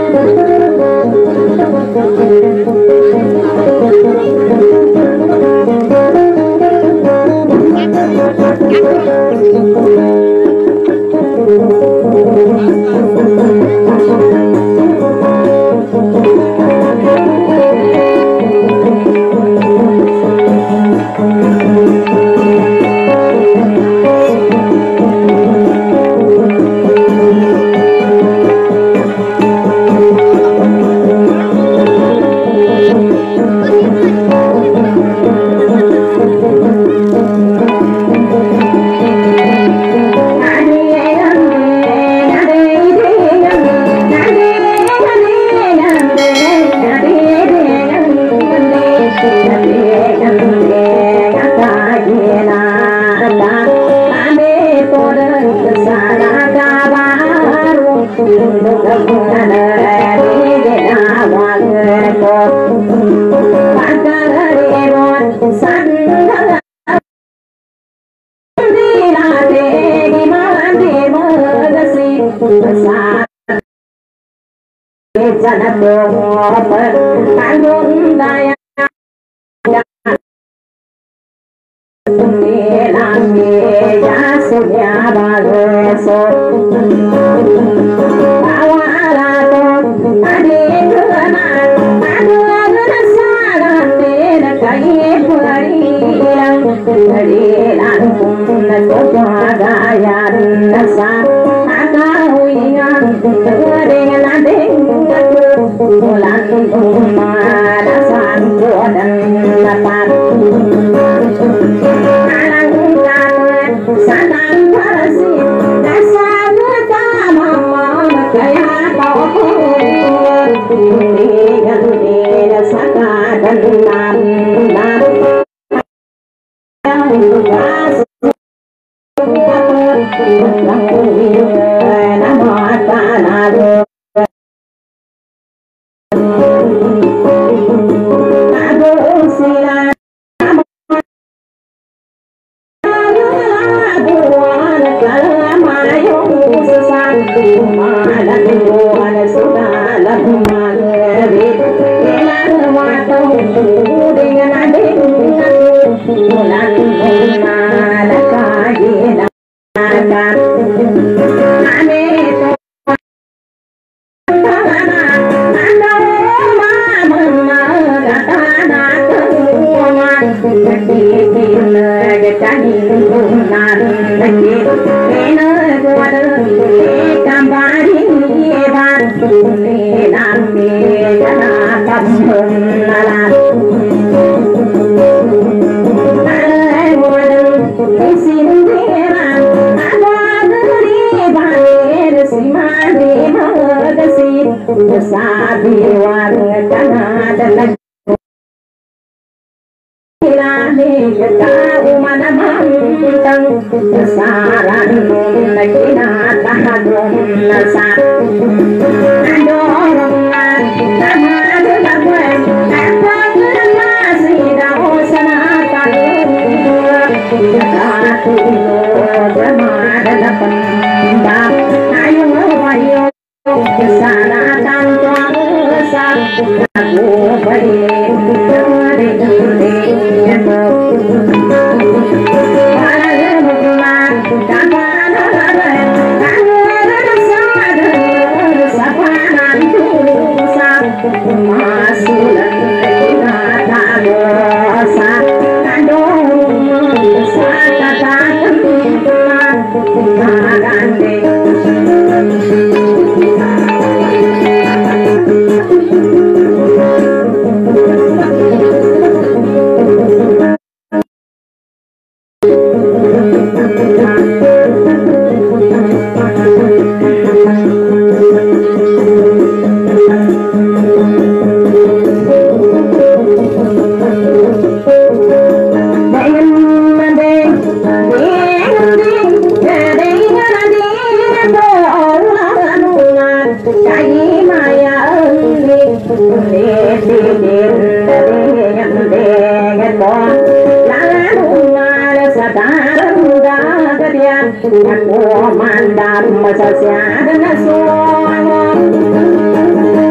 Aku mandam masasya dan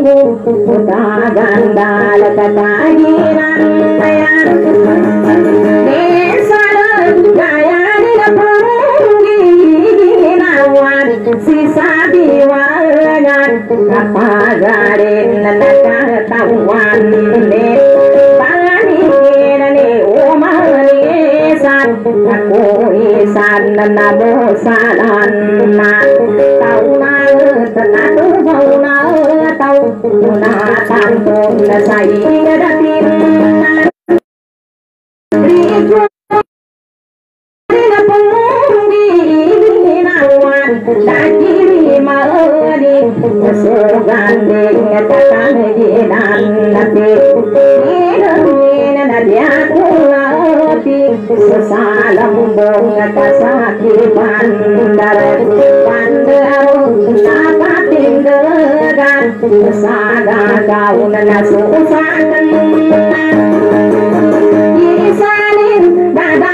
gandal katahiran ayan desa gaya di punggi nawan sisa diwalan kapagarin nakatahuan ni pangani umani san aku isan nabosanan na tauna tenatu fauna tau na tantum na sai datin rijo na punggi nawan dakiri maudi surgande katan ginan nate ina nadia kulati salam bunga kasati bandar napatin degan sada gaun nasusan isanin dada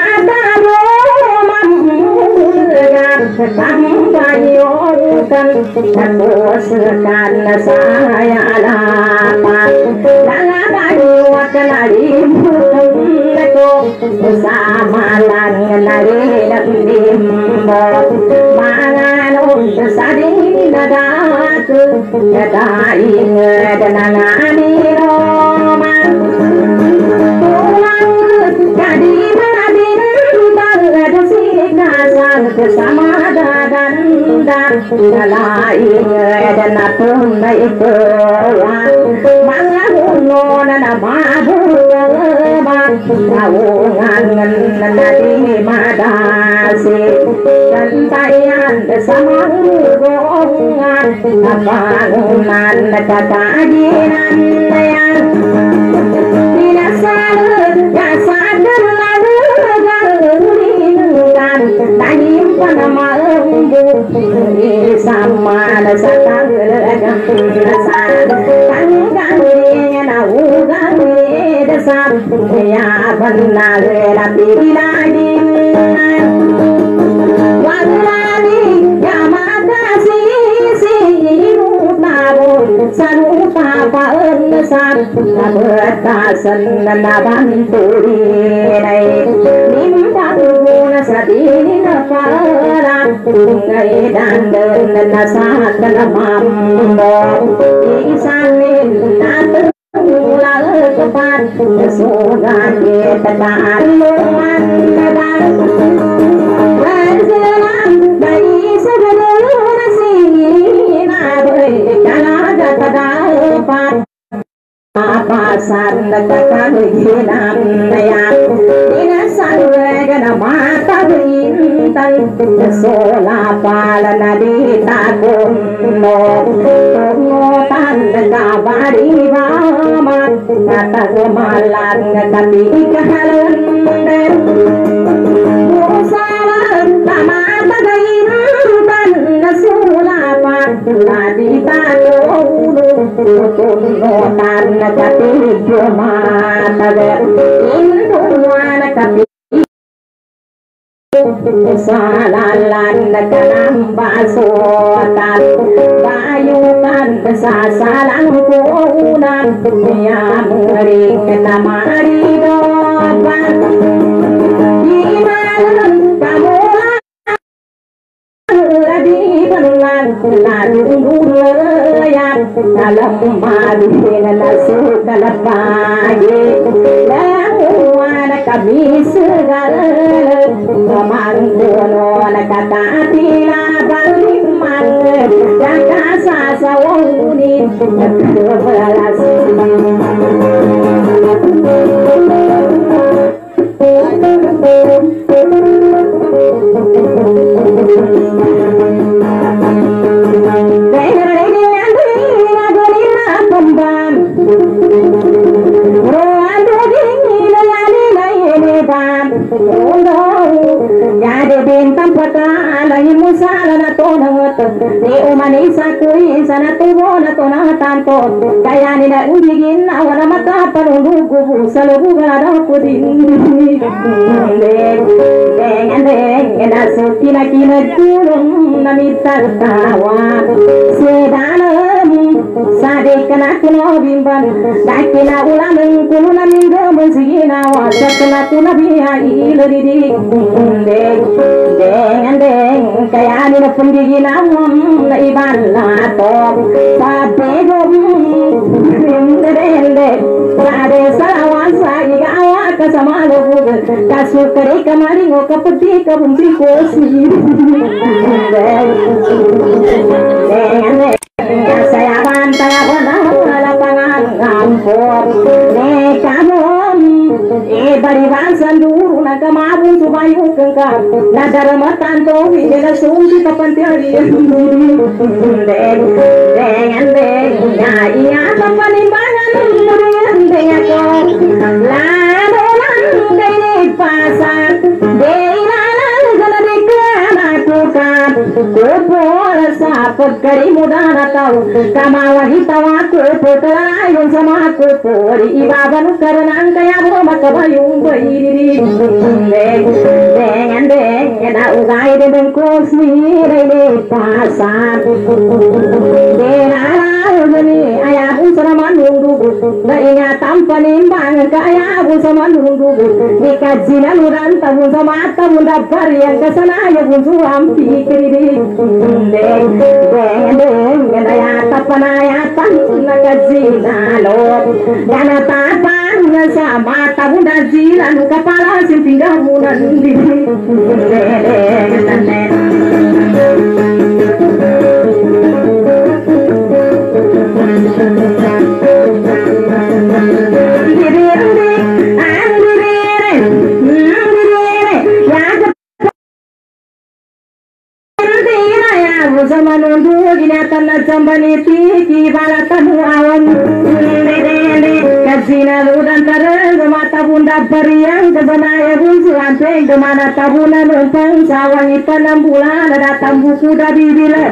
Sambayukan Naboskan saya alapan Nalabayuat nalimbuko Samalan nalimbo Manganun sading nadatu Nadaing danangani roman Tulang kadinadin Bagad bersama dan lain dan pun baik bangun nama bang kawangan nadi madasi kentayan bersama gongan bangunan kekajian yang tidak sadar Tanyim panama sama nasakal legam nasan tanggang na ugang desam ya benar lapi lagi walani ya makasi si mutabu sarupa paensan batasan nabanturi nai nimbang sadini naparan ngai dandan nasak namambo isanin nat ulang kepat sugan ketan luan dan berjalan dari sebelum sini nabai kana dapat pasan dekat hilang yang dinasan gana mata bintang sola pala nadi takun no tan kabari mama kata malan kami kahalan dan usalan mata bintang sola pala nadi takun no tan kati mata intuan kami salalan kanang basutan bayukan sasalang kunan ya mering namari dopan di malam kamu di pelan layan dalam madin nasuk dalam pagi lawan kami segala Mantuno nakata tila baliman jaka sasawuni kebalas Umanisa kui sana tubo na tona tanto kaya nila undigin awala mata palulugu salubu gada kudin dengan nasuki na kinagulong na mitartawa sedalam sadik na kawan dakina ulaneng kuluna minggu mensigina wasa kena kuna biha iliridi deng kaya ni na pundigina na iban lato sabe gom dende sade salawan sa igawa kasama lobu kasukari kamari ngokapeti kabumsi kosi saya bantah pada lapangan kampung kamu bari bansan dulu nak mabun subayu kengkap nadar matan to hingga sumbi papantiari dengan ya iya papanimbangan murian dengan ko ladolan dari pasar deilalan galadi kana tukar kupol sapot kari mudana tau kamawahi tawaku putelai sama aku pori ibaban karena kaya makabayung bairi dengan ada ugai dengan kosmi dari pasar denarani ayah sama nunggu bayinya tanpa nimbang kaya sama nunggu dikajian uran tamu sama tamu dapat yang kesana ya pun suam pikir dengan ayah tapanaya tanpa kajina lo dan tapan sama tamu dajilan kepala simpindah munan di zaman dulu ginatan jambani tiki balatamu awan kasina ludan terus mata bunda beriang kebenaya bunsu anteng kemana tabuna numpang sawang ipan bulan ada tambu kuda di bilet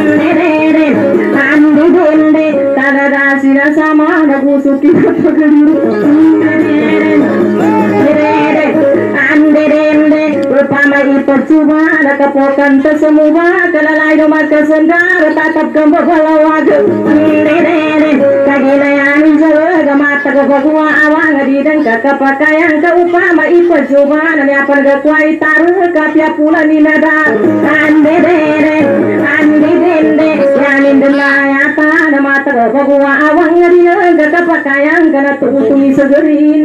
andi dende tanah dasina sama ada busuk kita pegeliru andi dende upama ipercuma ada kepokan tesemua kelalai rumah kesendar tatap gembok balawag kagina yang jaga mata kebagua awang dideng kakapakayang ke upama ipercuma nami apa kuai taruh kapia pula ni nada andi dende yanin delayata na mata kebagua awang dideng kakapakayang kana tumi segerin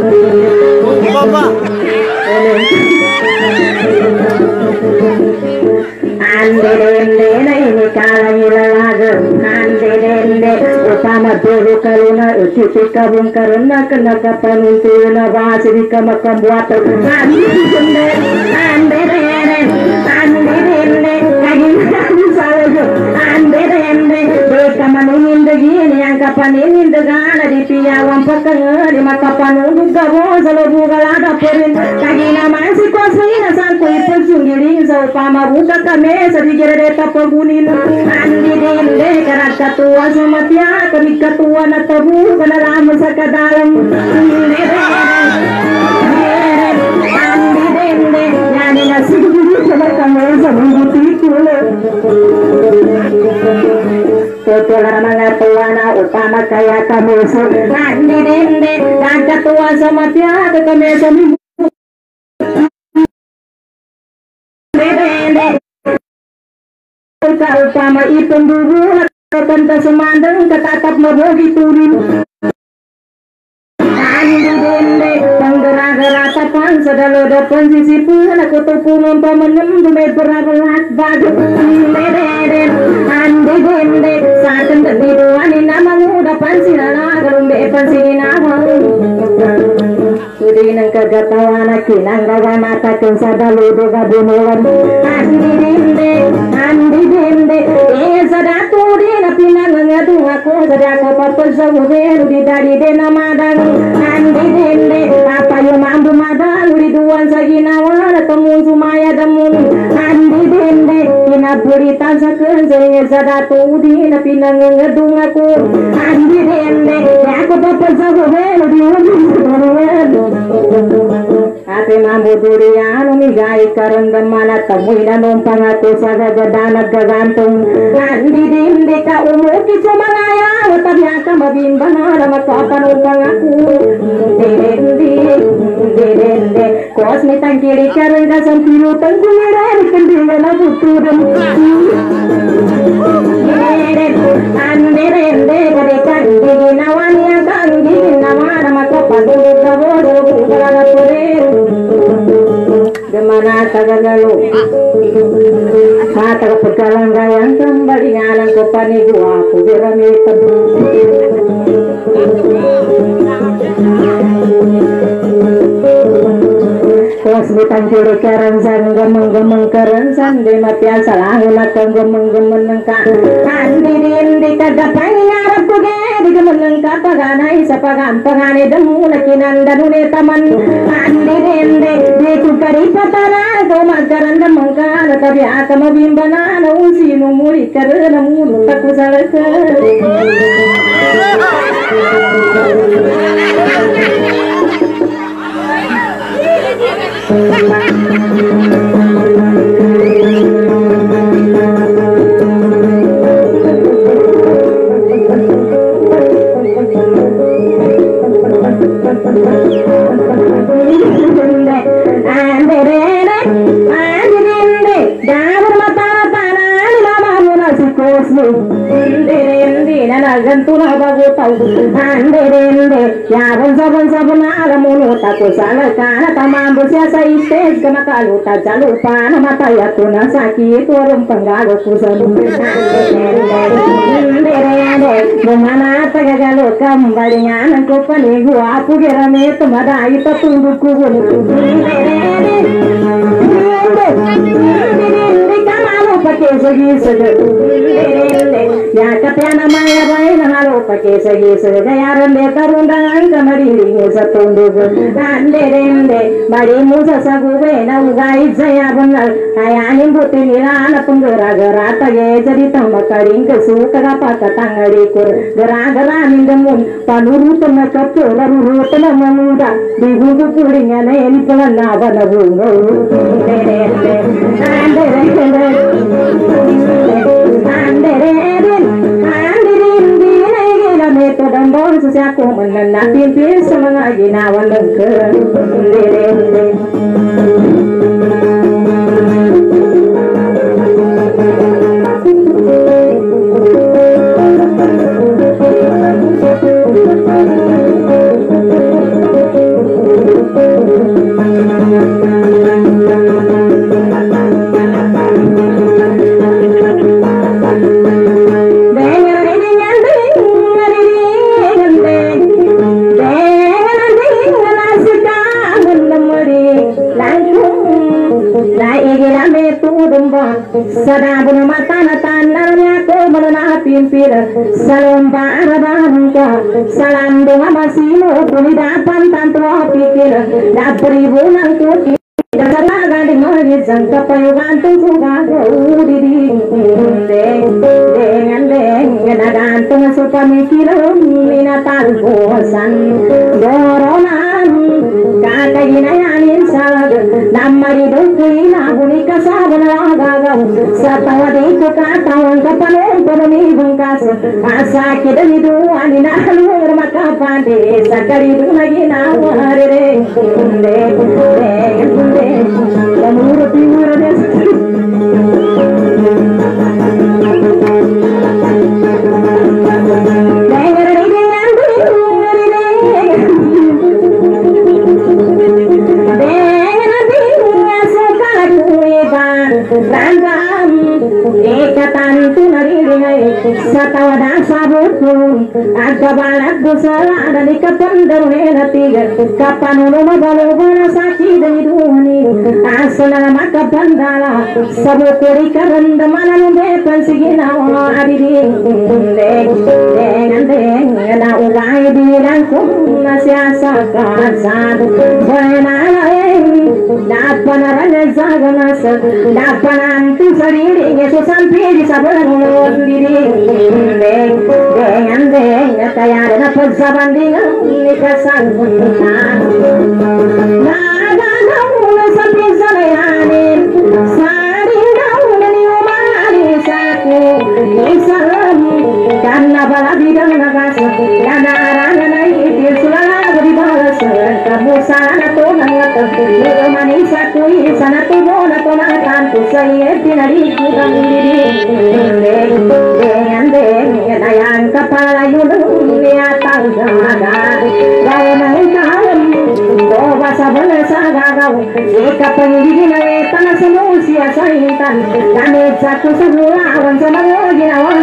Ande ini kalai lalaga ande utama dulu karuna uti kabung karuna kena kapanuntuna basiri kama kambuat ande kamanungin begini yang kapanin dengan di piawang pakang di mata panung gabo selalu galada perin kagina masih kosina sangku ipensunggiling saupama buka kami sedikit deta pengunin andi dende karena ketua sama tia kami ketua na tabu kana ram sakadalam andi dende yani nasi sama kami sama butikule Tutulah mengatuana utama kaya kamu andi dende dan ketua sama tia kami sama utama itu dulu kata semandang ketatap merogi turin andi dende penggera-gera tapan sedalo depan sisi pun aku tupun pemenem dumai berabelat badu andi dende saat ketiduan ini namamu depan sinana gerumbe pansina sudi nang kagatawan kinang gawa mata kung sadalo doga bunulan andi dende sadatu di na pinangangadu ako sadako papasawin di dari dena madang andi dende apa yung mambu madang di duwan sa ginawa na tamun sumaya damun andi dende pinapuritan sa kansa sadatu di na pinangangadu ako andi dende ako papasawin di ate mambu durian umigai karandam mana tamuy na numpang ako sa gagada nagkagantung andi dende ka umuki sumangaya tabi mabimbana nama kapan upang aku dende kos mitang kiri karang kasam pilu tangku merah kendingan aku turun dende kade kandi nawan yang kandi nama kapan upang aku gemana tagagalu mata pegalang gayang kembali ngalang ko panigu aku berami tebu kos bitang kiri kerensan gemeng kerensan de matian salah unakan gemeng nengka andi di kadapai ngarap kuge di gemeng nengka paganai sapagam pagane demu nakinan danune taman andi di kukari patana ko makaran gemeng kana tabi akama bimbana na usi no muri karena mulu takusalaka gantuna bagu tahu dende ya saban ala mulu taku salah kana tamam busia sa istes kama kalu ta jalu pana mata ya tuna sakit orang penggalu kusan dende gimana tagagalu kembali nyanan ko panigu aku gerame tumada ita tunduku pakai segi ya katanya maya bayi nahalo pakai segi gaya rende tarundangan kamari satundu dende bari musa sagu na ugai saya benar kayanin buti nilana penggera-gera tage jadi tambah karing kesuka apa katangari kur gera-gera mindemun panuru tenaga raru tenang muda di buku kuringnya ini pelana pada bunga aku mengenal pimpin semangat ginawan lengker sadabun matana tanarnya ko menana pimpir salam barabaruka salam doa masino puni dapan tanto pikir dapri bulan kuti dasarna gadi mari jangka payugan tu suga udidi dengan gantung supamikir minatal bosan doronan kakak inayanin salag namari dukui nabuni kasabana satawadi ko katawan kapanon panoni bungkas asa kidani duani nahalur makapande sakari dunagi nawarere lamur piurade satawada sabutun agabalak gusala dan ikapandarune tiga kapanuno magalu bana saki dari duhani asana maka pandala sabukuri karanda mananu bepan sigina adidi dengan na ugai bilang kum nasiasa kasan banala dapat naranya zaganas dapat antu sendiri susan pidi sabar diri dengan kayak ada persabandingan nikasan naga namun sampai salehanin sari namun niumari saku isalam karena baladi dan nagas sana to nangat ni manisa kui sana to bona to matan tu sai tinari ku dangiri ande dayan kapala yudung ya tang samaga gau nang kalam ko basa bala saga gau eka pangiri na tan samusia saintan kami satu sebula awan sama ginawan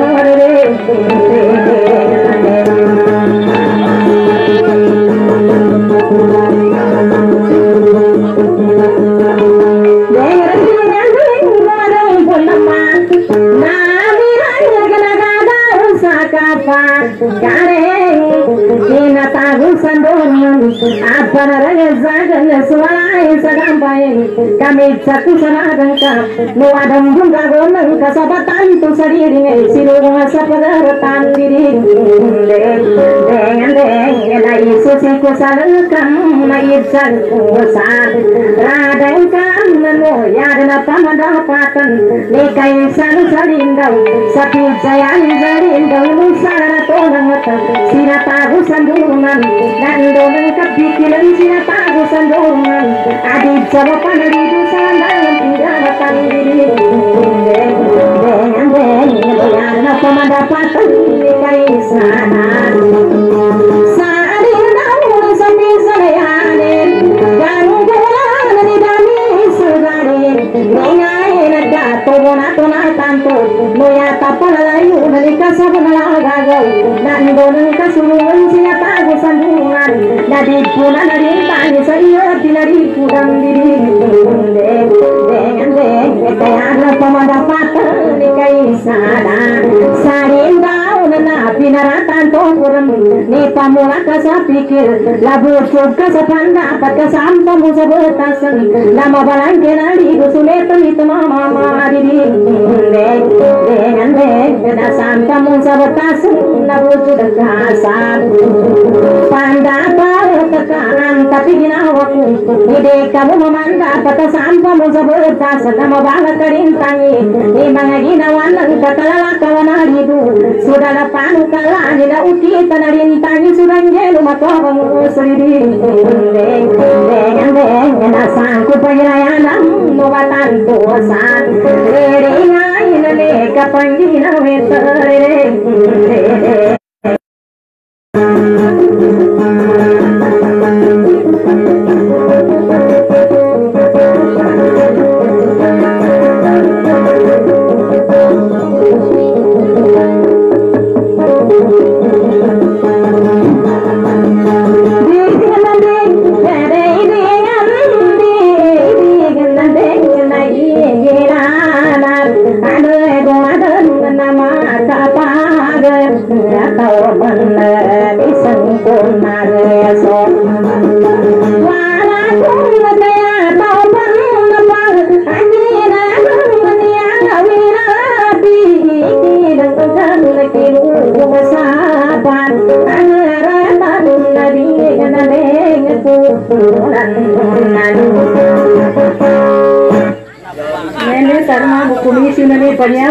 kami satu sanadangka no adam bunga gonang kasabatan tu sadiri silung sapagaratan diri dengan dai susi ko salakam mai san ko sad radang kam no yadna pamada patan ne kai san salindau sapi jayan zarindau nusara tonang sinata gusandungan dan donang kapikilan sinata gusandungan adib sabapan ridu sandang pinjamatan diri dengan yadna pamada patan ne kai sana ni pamula ka sa pikir labur ka sa panda pat ka sampa mo sa batasan lama balang kenali gusuletan ito mama diri dengan da sampa mo sa batasan labur ka sa panda pa kanan tapi ginawa ko hindi ka mo mamanda pat ka sampa mo sa batasan lama balang karintangi ni mga ginawa ng katalakawan na lido sudah na panu kala nila uti tanarin tani surangelo matawang usridi dengan asang ku pagirayanam nuwatan tuasan reringai nane kapangina wetere Ini karena buku misi nanti banyak.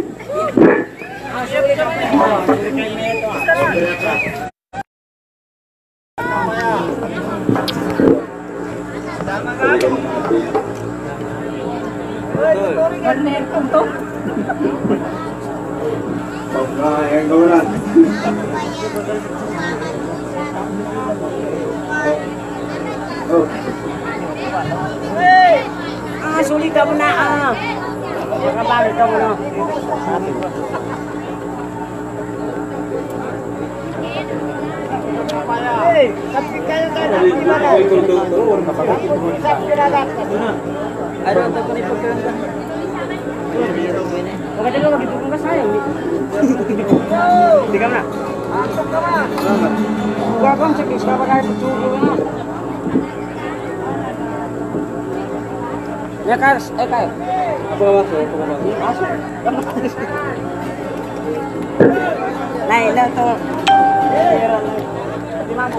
Sulit kamu nak. Kabar kamu nak. Tapi kaya kan gimana? Ada untuk penipuan. Oke, dulu lagi dukung ke saya nih. Di kamera. Masuk kamera. Gua kan cek siapa kaya betul. Ya Kars, Kak. Apa masuk? Masuk. Naik dah tu. Di mana?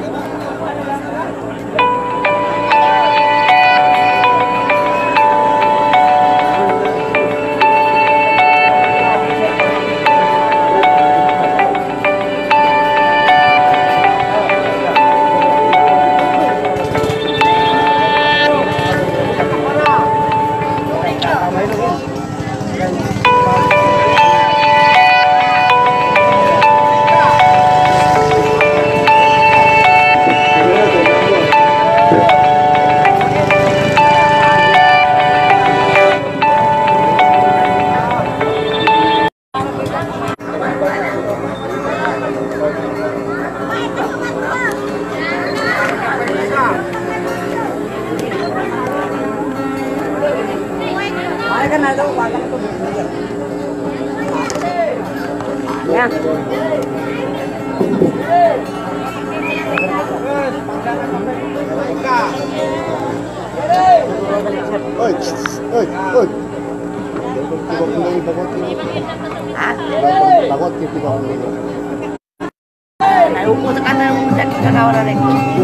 Nah, umur sekarang jadi kawan orang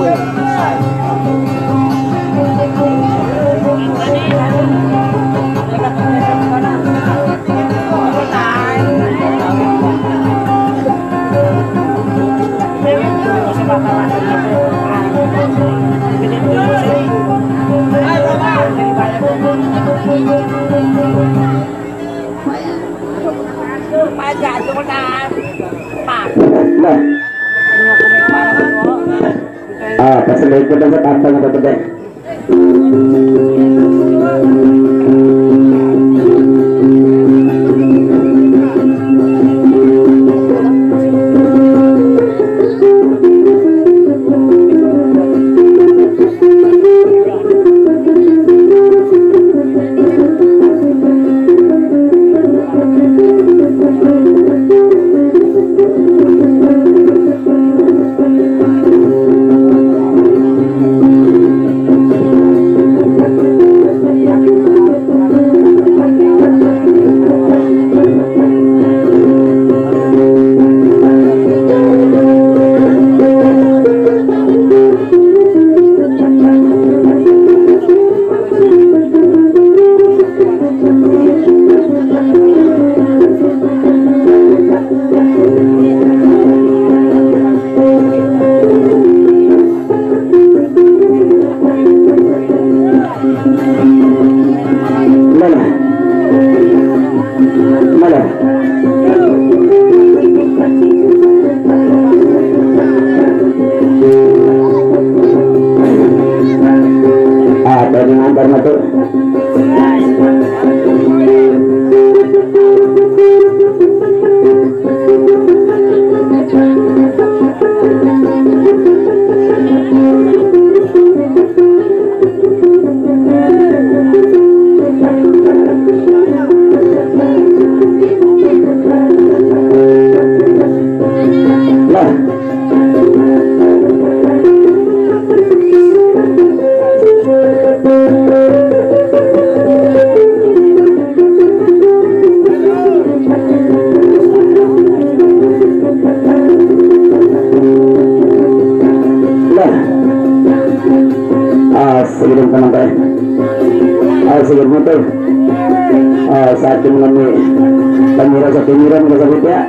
Pasalay ko lang sa tapang na papaday. Saat ini pemirsa pemiran tersebut ya.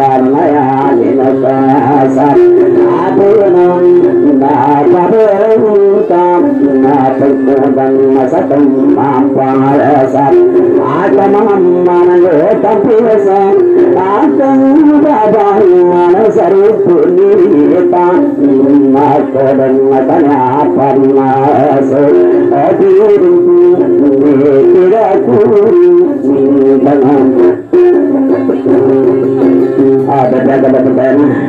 Aku tam pagkudan masatang mapalasan akamamana tapisan atang babayan sarupunitan makodan matanapan maso adirin tirakuri tangan ada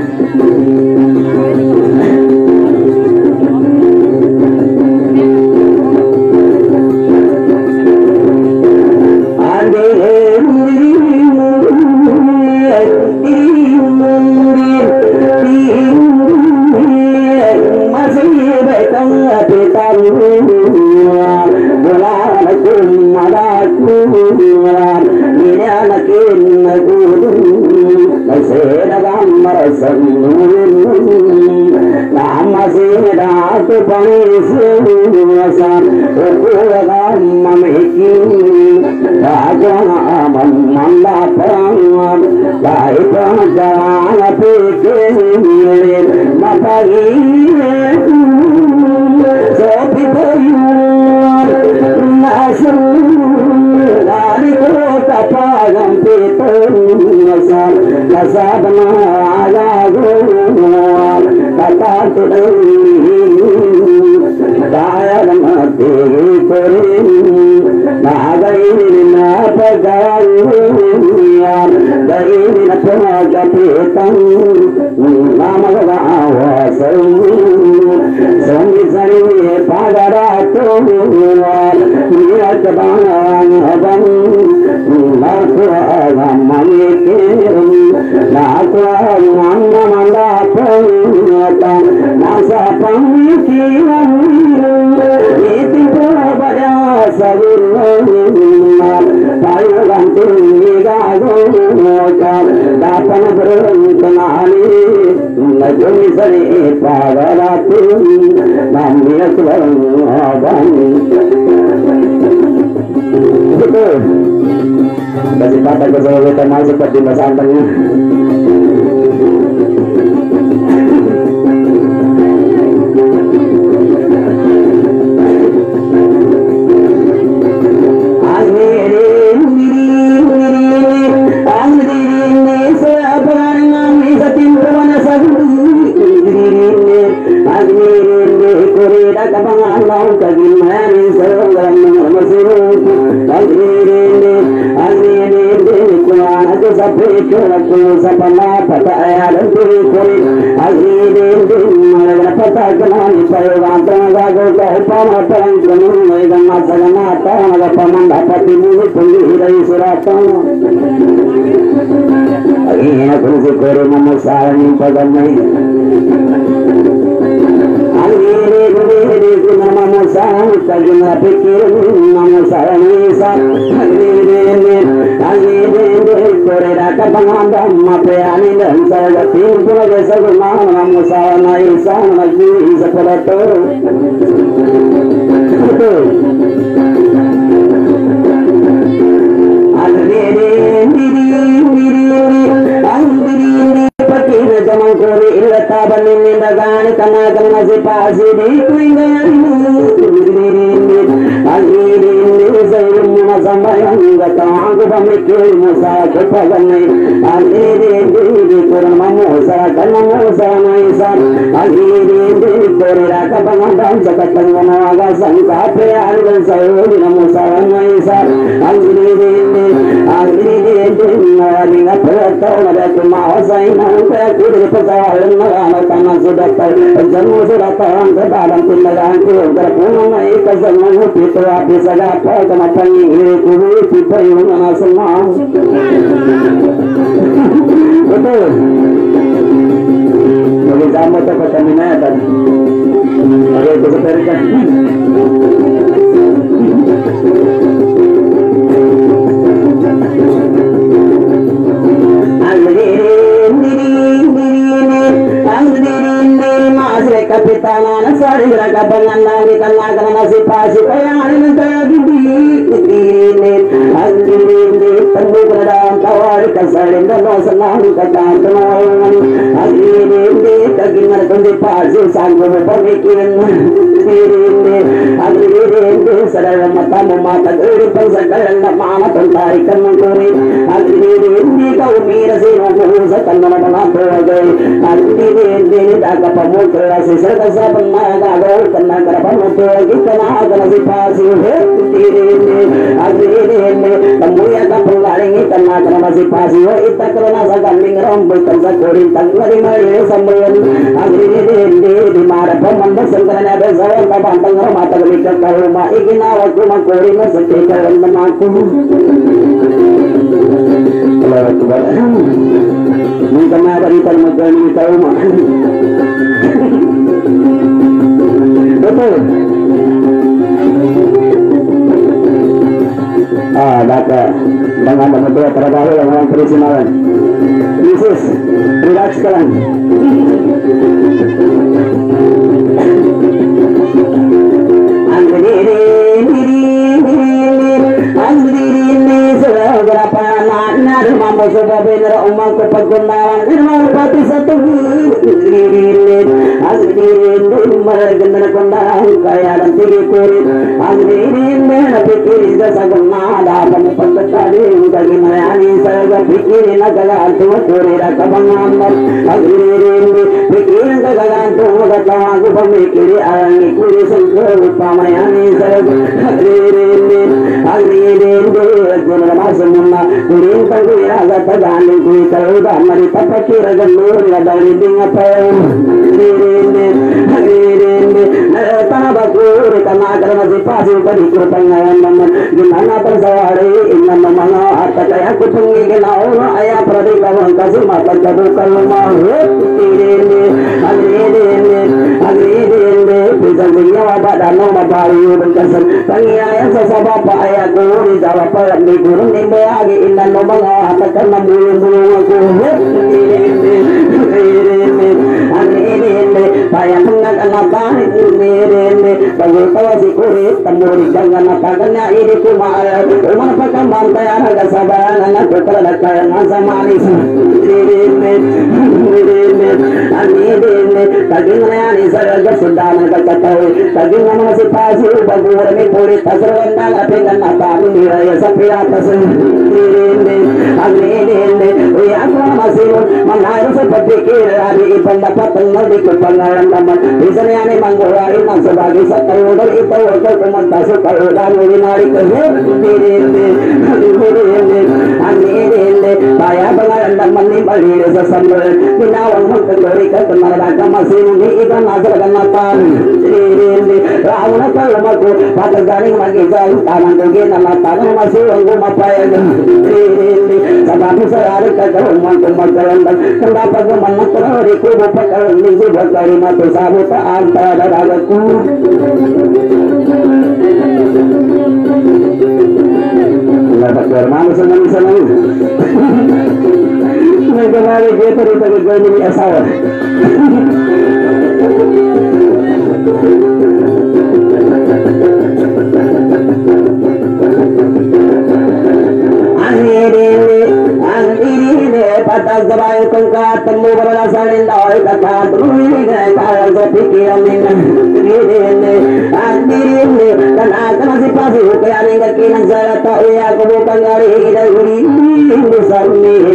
kesempatan kesulitan masuk ke timnas antengnya. Sadar mata mata gede pensadar nama tentarikan mengkuri ini kau mira sih mau setan mana apa lagi ini agak pemukul sisa kasa pernah agak kena kerapa mukul kita agak si pasir ini kamu ya tak pengaling kena kerapa si pasir itu kerana sakan mingram bukan sakuri tanggal lima sambil ini di mana pemandang sengkaranya besar kapan tengah mata kelikar kalau mak ingin awak rumah kori masih kekal menakut. Kalau tu badan, mungkin ada di dalam magani tahu mak. Betul. Dapat dengan betul terbaru yang orang perisimalan. Yesus, relax sekarang. Sudah benar umang kepegunaan irman pati satu diri asliin mergena kondang kaya dan tinggi kurit asliin pikir jasa guna kamu pentekali bagi melayani saya pikirin agak antum kurit kabangan asliin pikirin agak antum kata aku pemikiri alangi kurit sengkel pamayani saya asliin guna masuk muna kurit kurit Tadani kui karuda mari tapakira galur gadari dinga payam dirinde tabakur kanagar masih pasir bagi kurtangan naman gimana tersawari inna mamana atakaya kutungi kenau ayah pradikawan kasih mata jadu kalumah dirinde agirinde pisang dunia wabak danau mabari berkesan pengiaya sesabapa ayah kuri jawab payam di gurung nimbe agi inna mamana atakaya bulu-bulu aku saya mengakan apa ini bagi tahu si kurit tamburi jangan apakahnya ini cuma pakai mantai harga sabaran anak terlalu kaya nasa manis tadi mana saya sudah nak tahu tadi mana masih pasir bagi orang ini kurit tasarwan tapi kan apa ini ya sampai atas ya aku masih menaruh seperti kira hari pendapat tengah di kepangaran taman misalnya ini manggulari sebagai satu itu waktu kementasuk kalau dan urinari keher saya pengaran taman ini balik sesambal binawang mengkendori ke kenaraga masih ini ikan asal kenatan rauna kalau aku pada garing lagi jauh tangan kegin nama tangan masih anggu mapaya sebab saya ada kagauman kemagalan dan kenapa kemana terhari kubu pakaran minggu berkali mati sabut antara dadaku dapat bermalu senang-senang mengenali kita di tengah ini asal Patah sebaik kengkat temu berdasar indoi kata berui kalau sepikiran ini dan akan masih pasti kaya ini kekinan saya tahu ya aku bukan dari dari besar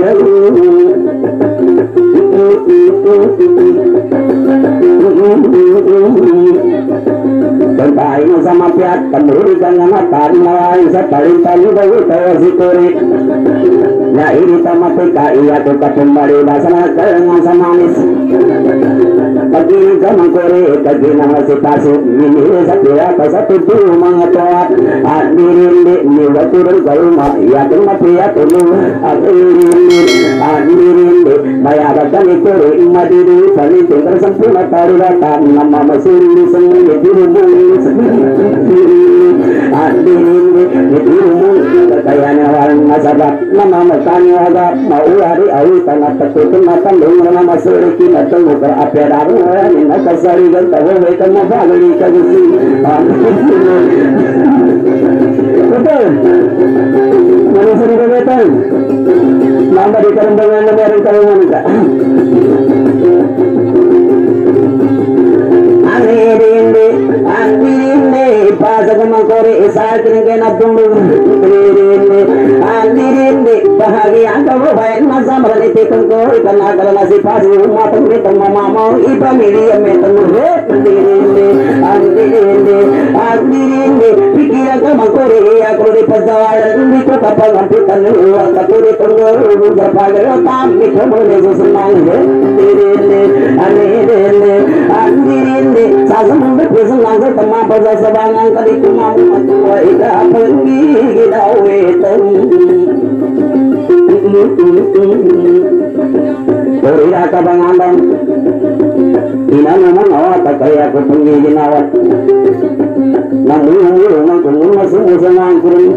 Bentai sama pihak penduduk dengan matahari lain sepaling tali bagi tahu si kurit. Ya ini sama PKI atau kembali laksanakan dengan semanis. Bagi zaman kurit, bagi nama si pasuk ini satu tuh mengetahui diri ini waktu berkaluma ya kemati ya tulu diri bayar dan itu imah diri saling tinggal sempurna taruhkan nama mesin di sini kekayaan orang masyarakat nama makanya ada mau hari awi tanah tertutup makan dengan nama seriki atau muka aperaru ini nak kasari dan tahu mereka mau balik ke sini betul mana sering betul nama di kerembangan negara kalau mana pasi matang metam mama iba miri metam andirinde pikiran kamu kore aku di pesawat ini kok kapal ampitan luar kapuri tunggu berpagar kami kamu lesu senang andirinde sasam berpesan langsung teman pasal sebangan kali kumamu matua ida pergi kita wetan Korira kabangandang ina naman awat kaya ko tungi ginawat nang kung masuk sa kurang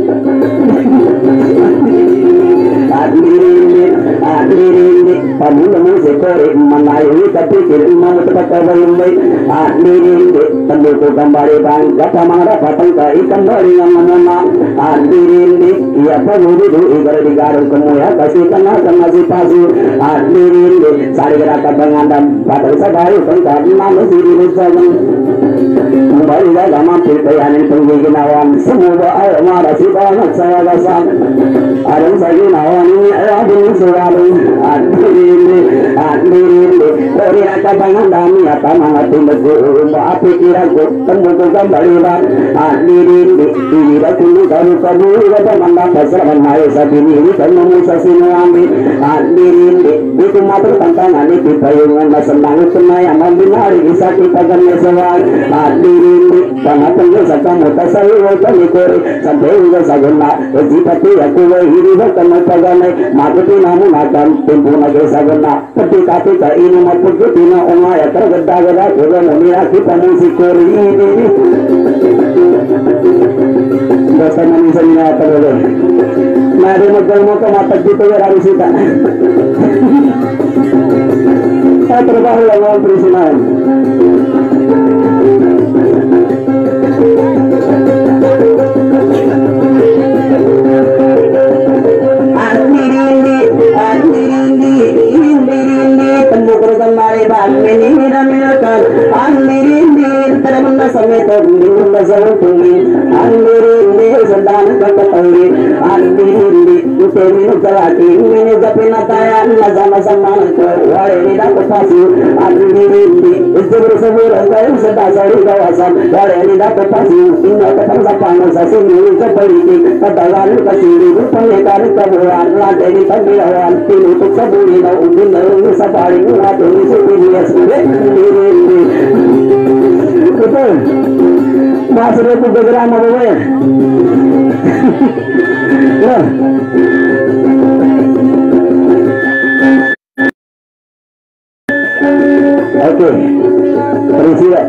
adirinde pamu naman se kore manayo tapi kirima mutakabayumbai adirinde tandu ko gambare bang gata mara patang kai kambari ngamana adirinde iya paguru du igar digarung kemuya kasih kana si pasu adirinde sari geraka bangandam patang sabayu tangkap nama siri nusagang kembali dalam pertanyaan pengginawan semua air marah si banyak saya dasar ada lagi nawan ini ada selalu adirinde korira kabangandam ya tanah timbu api kiraku tembuk kembali bang adirinde tidak tunggu kamu ada mandang pasar menaik sabini ini kan memusa sini ambil adirinde itu mata tantangan itu payungan senang senang yang membinari bisa kita ganti sewal adirinde karena tunggu sakam mutasai waktu kore sampai udah saguna jipati aku wahiri bahkan pagane makuti namu nakam tempu naga saguna ketika ini mapuku tina onga ya tergeda-geda juga meniraki pamusi kore ini dosa manusia ini apa boleh mari moga-moga mata kita harus kita terbahul lawan perisinan kembali bang ini mirakan andirinde termenda sameto minda sautumi andirinde sedang keketahui andirinde utemi nukalati ini japina tayan lazana samana ko wale ni dak pasi andirinde isbur sabur angai sedang sari kawasan wale ni dak pasi inna katang sapana sasini keperiki kadalan kasiri rupane kabuan ladeni tamirawan tinutuk sabuni na udin na sabari ngatu betul masuk itu program apa ya oke terisi ya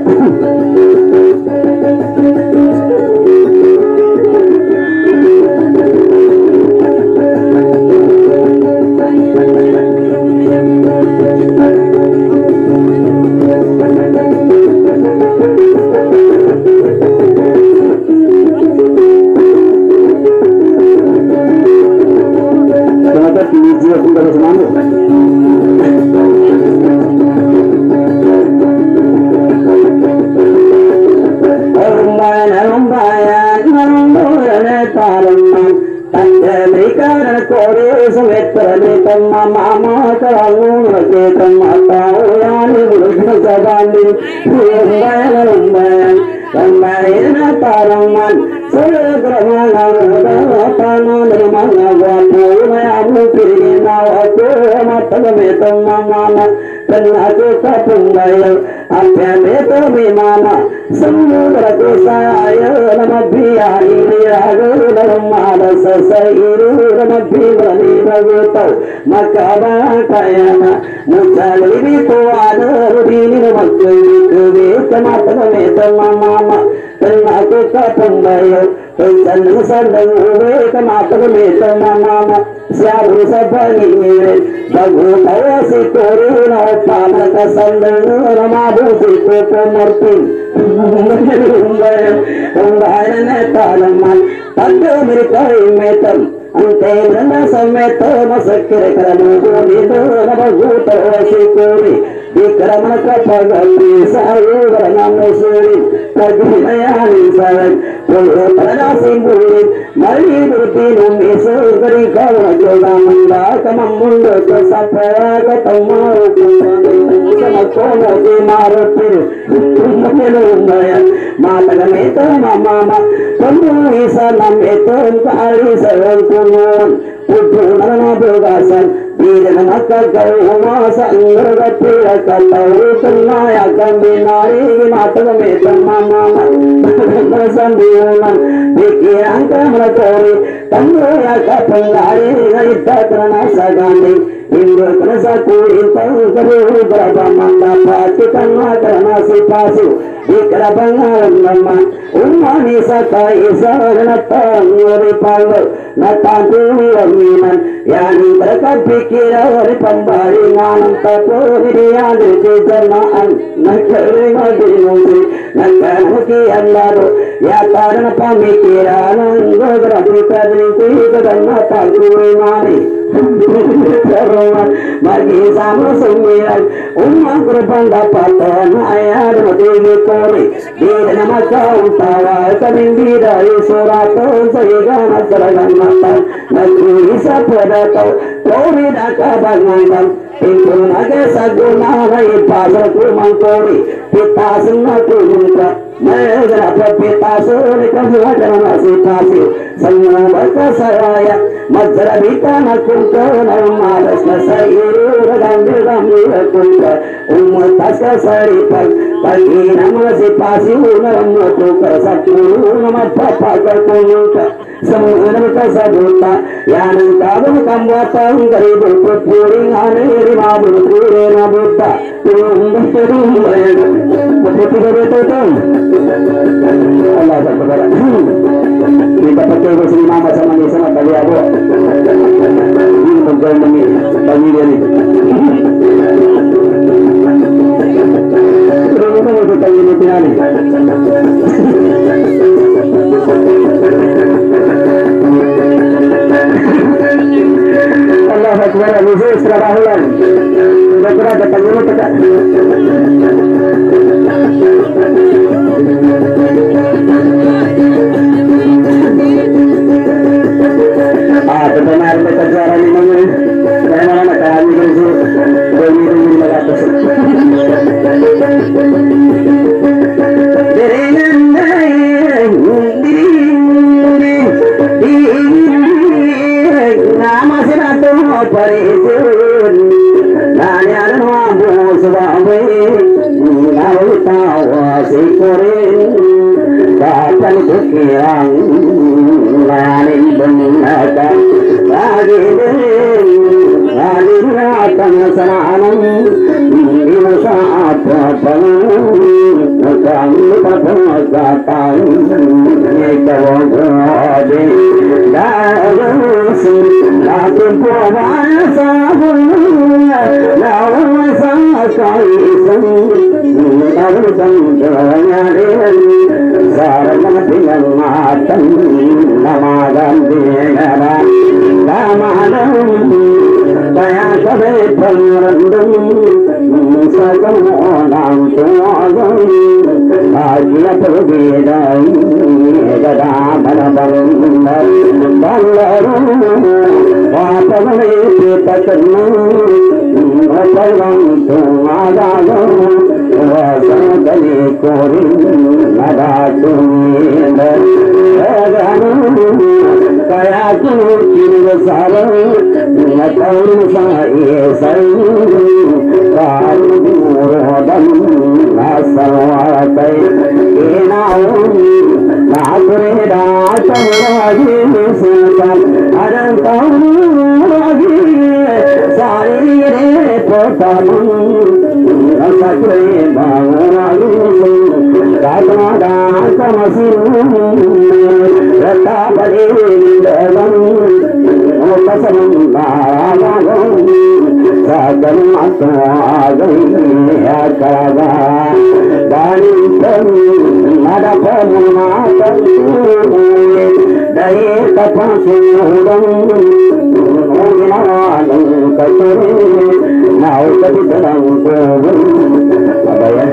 Ikramana kapagati sayu baranam sulit kajimayani salat pada simbulit mari berpinum esok dari kau jodoh manda kamamunda kesapaya ketemu sama kono di marupir menelungaya mata gameta mama kamu isana meton kali sewentungun Udunana bergasan Bila nakal kau masa ngergati Katau kenaya kambinari Mata metan mama Bersandiunan Pikiran kamrakori Tangga ya kapenggari Gaita terasa ganding Indo kerasa kuintang Keru berapa mandapat Kitana terasa pasu Dikra bangalan nama Umani sata isa Natang ngeripalu Natang kuwaminan Yang berkat pikiran Pembaringan Tapu hirian Dijanaan Nakeringa dimusi Nakanakian lalu Ya karena pemikiran Ngegradi kadriti Kedana takuimani Margi sama sembilan Umang gerbang dapatan Ayah dan kori Di nama kau tawa Kaming bidai suratun Sehingga nasragan matan Negeri isa pada kau Kori daka bangankan Pintu naga saguna Rai pasar kumang kori Pita senga kumungka Negara pita suri Kesuatan masih pasir Semua berkesaraya Mazra bita nakunka Malas kasairu Rambi nakunka Umur tas kasaripan Pagi nama si pasir Nama tukar satu Nama papa kakunka Semua nama kasabuta Yang kabur kambuatan Karibu kupuring Ane rima berpuri Nabuta Tumbuh Betul-betul Allah Akbar. Kita pakai bahasa mama sama ni sama kali abu. Ini berjalan ni kami dia ni. Terus kita kali ni tiada. Allah Akbar. Musuh serabahulan. Bergerak ke kali ni kita. Benar betul cara ini mungkin saya mana kami kerja demi melakukan dengan nama siratu parisun nanya nama suami nahu tawa sikorin bahkan kekirang lain benar Aliratan sananam Inusaapatan Kamipatagatan Ikawagadi Dagasin Lakin pumasahun Lawasan kaisan Lawasan kanyarin Sarang dengan matan Namagan dingaran Damalam Daya kabeh pengerendam Sagam onam tuagam Ajla perbedaan Gada manabang Balarum Wapagame kita kena Wapagam tuagam Wasadali korin Nadatum Aganam Kaya kini besar Natau saya Karudan Nasawatai Inaun Nakure datang lagi Sultan Ada tahun lagi Sari pertama Nasakure bangun lagi Datang masih Rata balik dalam Mutasam Naragang Sagan Matuagang Yakaraga Danintan Nada Pemumatan Daya Kapasudang Munginawan Kasuri Mau tapi tenang apa ya?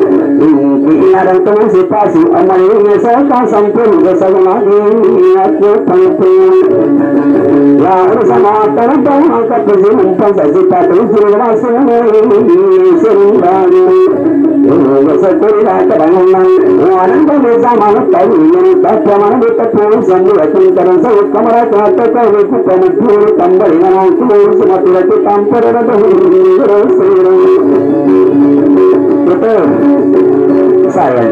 Aku yang sama terang angkat kesimpan pasasita tujuh langsung sembang sekolah terangan orang bersama tahu yang tak pernah bertemu sambil tentang saya kamera kata kau kita mukul kembali dengan aku semua tidak tampar ada betul saya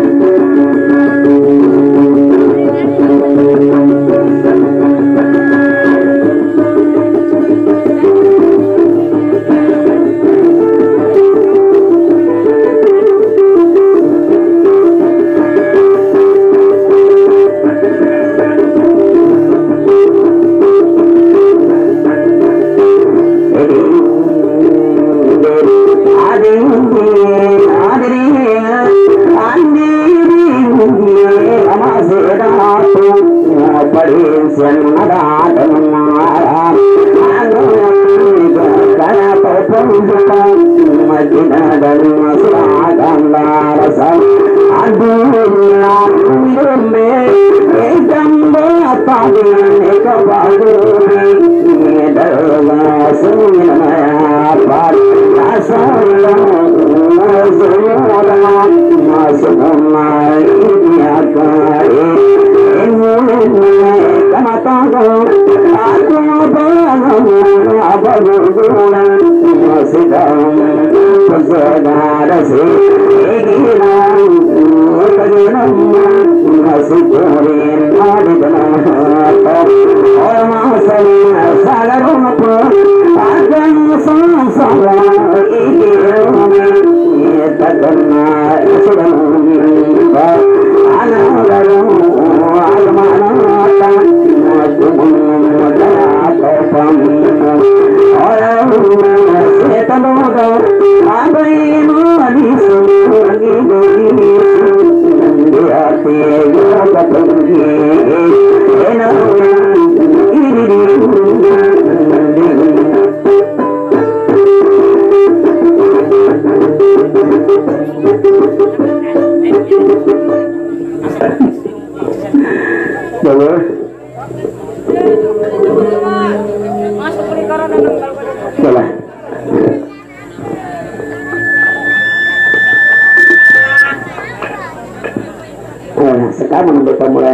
sekarang kita mulai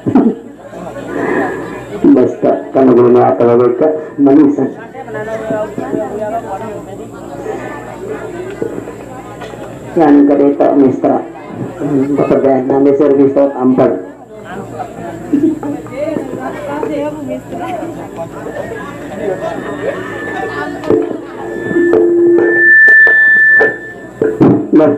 basta kan guna atau mereka manisan kan kereta mistra pekerjaan nama servis tot ampar nah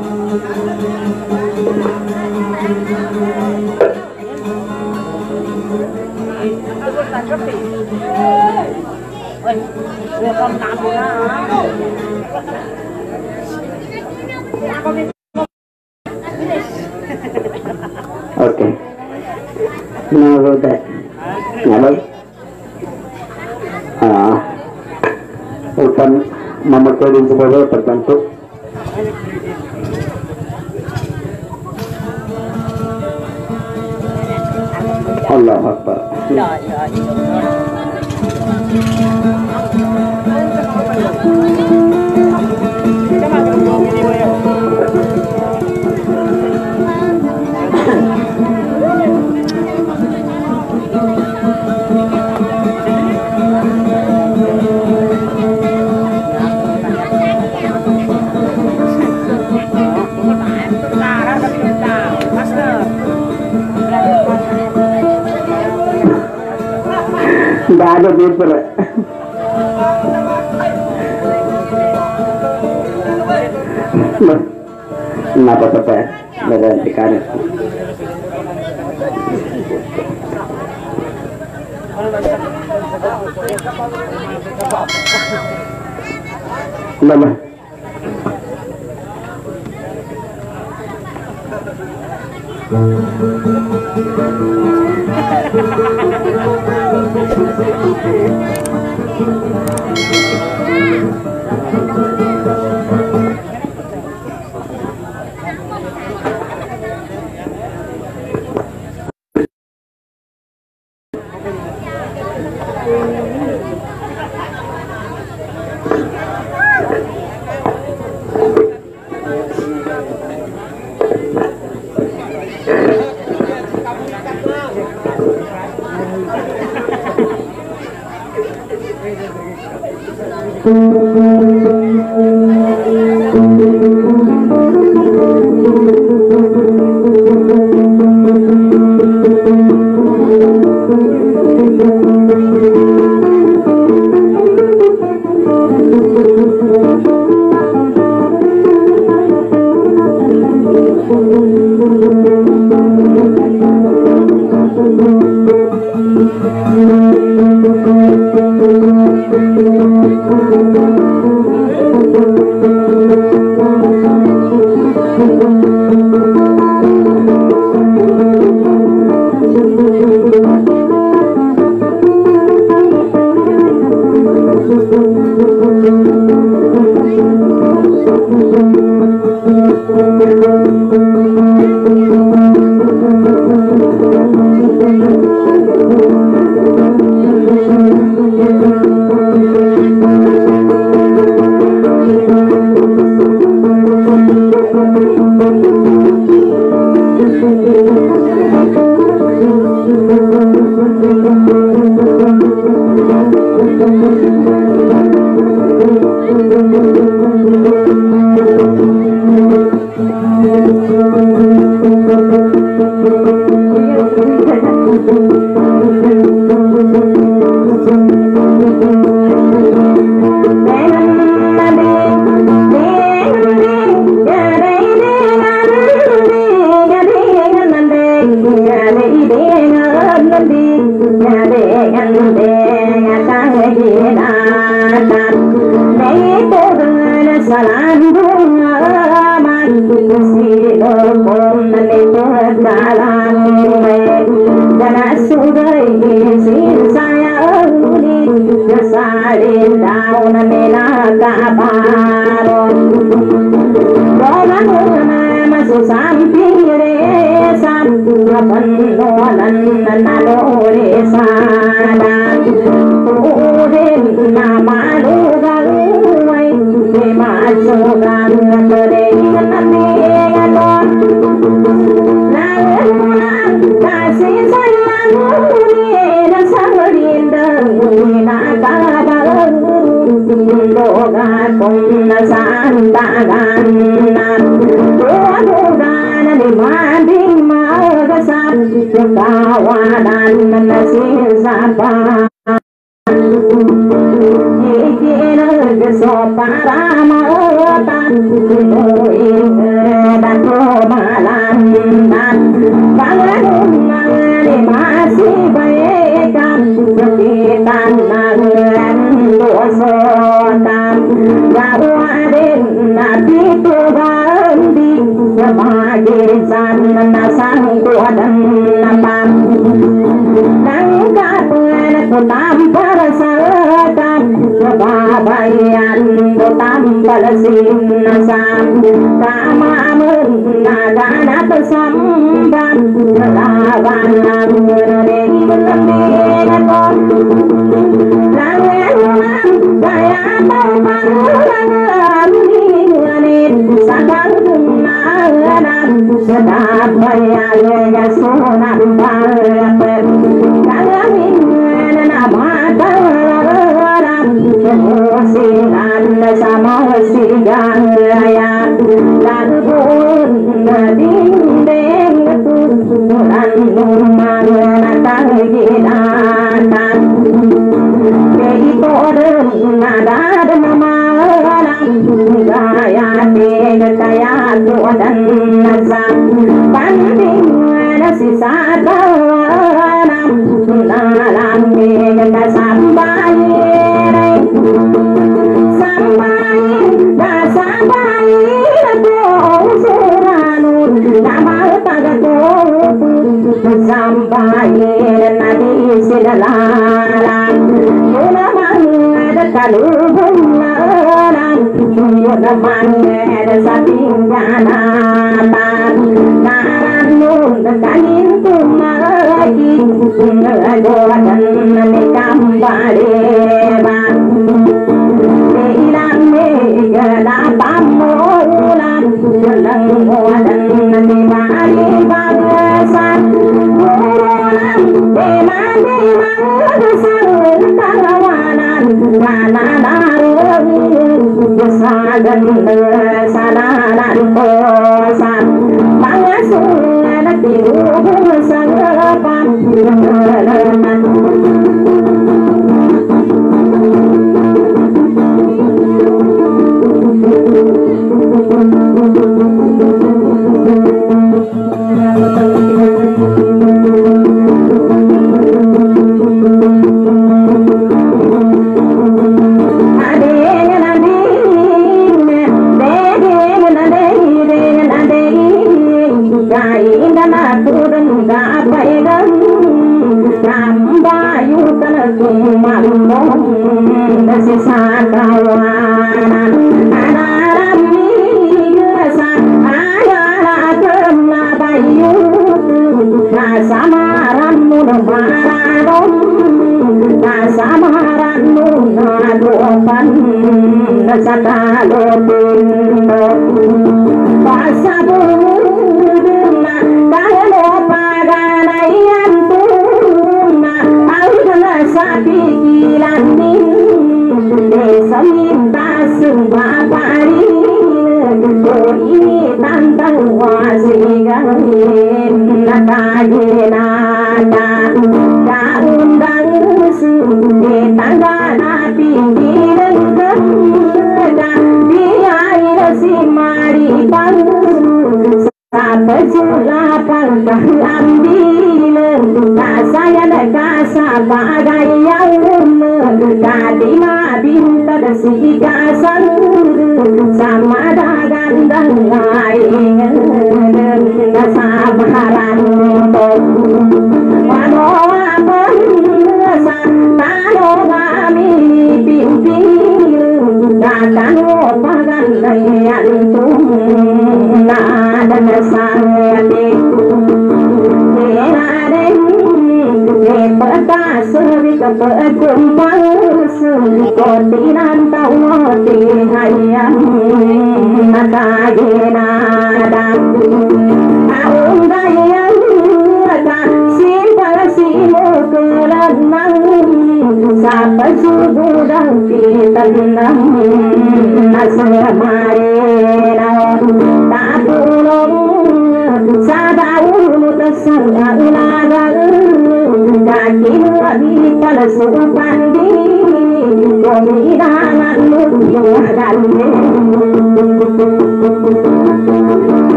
oke, menurut ngabai, bukan memakai sebagai tertentu. Allah Akbar. Tidak ada paper. Kenapa paper? Berhenti karet. Kenapa? Dewa Rana daru sagan sananan kosan mangasun tiru sangapan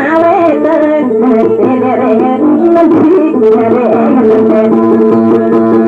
Thank you.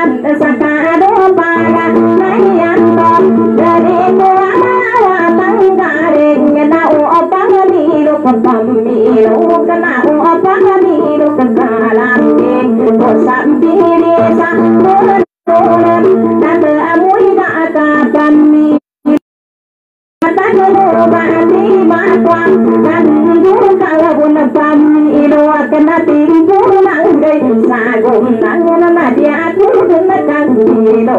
sakado paga nayando dari kuala tanggaring na opang milo pamilo kana opang milo kagalang ko sampiri sa tulan tanda amoy na akapami Tagolo bati matwang nandun kalabon na pamilo at natin pulang gay sagom nang nanadi at udun na kangilo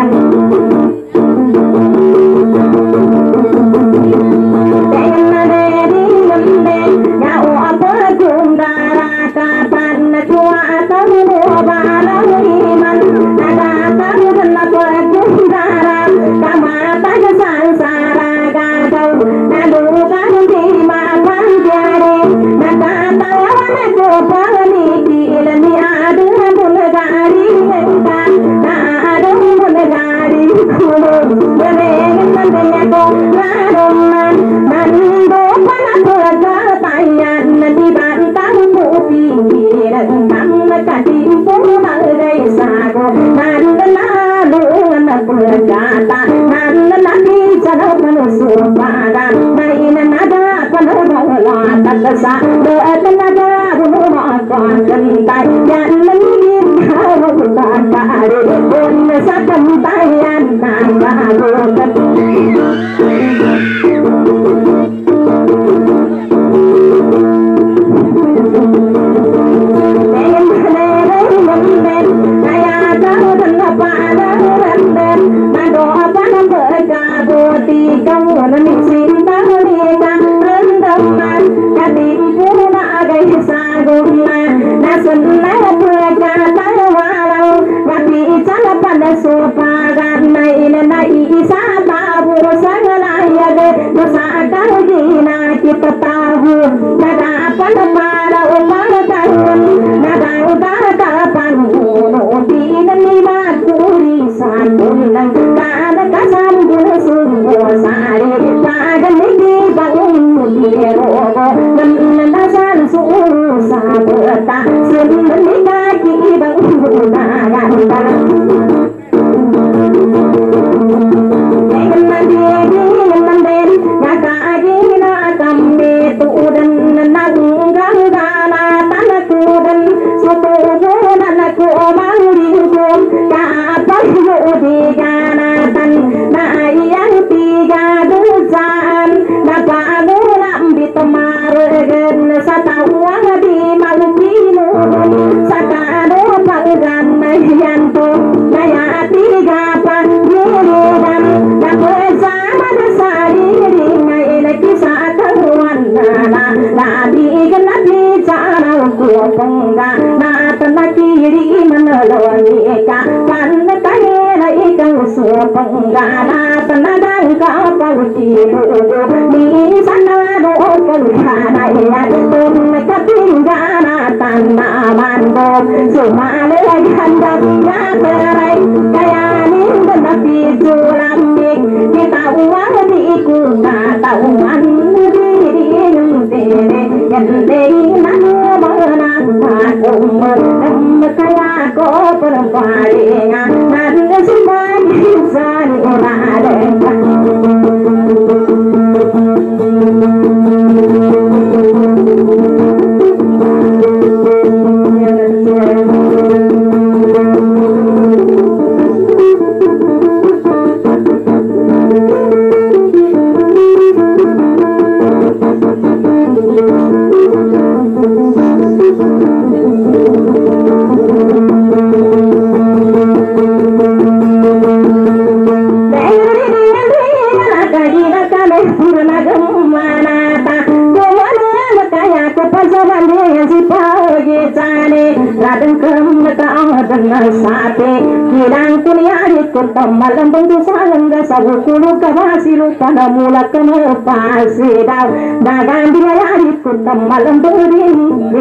malam bentuk salam gasa bukulu kabasilu pada mula kena pasi daw dagang dia yarit kutam malam berin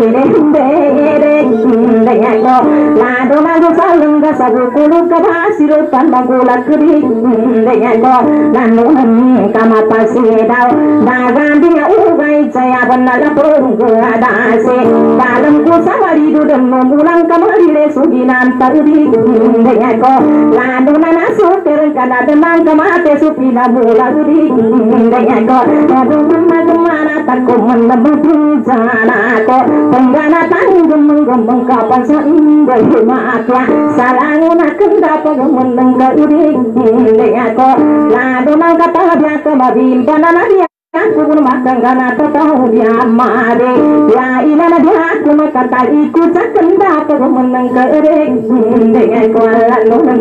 bere dengago lado mago salam gasa bukulu kabasilu pada mula keri dengago lanu kama pasi daw dagang dia ugai saya benar perunggu ada se dalam ku samari duduk memulang kamari le suginan tadi dengan ko lado nana supir kana demang kamate supina mula gudi dengan ko lado mana kemana takku menemukan sana ko penggana tanggung menggembeng kapan seindah himatwa salanguna kendapa gemeneng ke uring dengan ko lado nang kata dia kemabim panana dia aku pun makan karena tahu dia mare ya ina dia aku makan tak ikut cakap apa menang kereng dengan kuala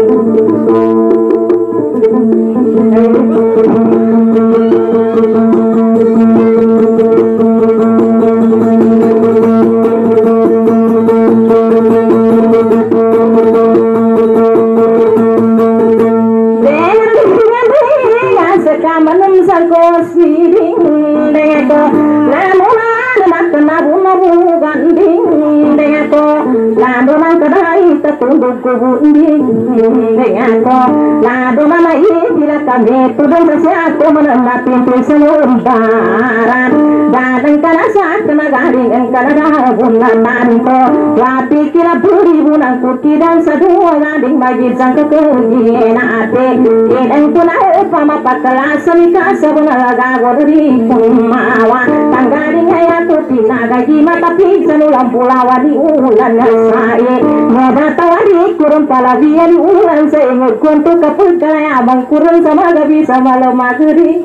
tunduk kubundi dengan ko lado mana bila kami tudung sesiatu menambah pintu selembaran dan kana saat kena garing kana rabunan ko wapi kira beribu nang kuti dan sedua gading bagi sang kekejian ate dan kuna upama pakala semika sebenar gagori kumawa tanggaring ayat kuti naga jima tapi senu lampu lawan di ulan saya moda tawari kurun palavian ulan seingat kuntu kapul kaya abang kurun sama gabi sama lo mageri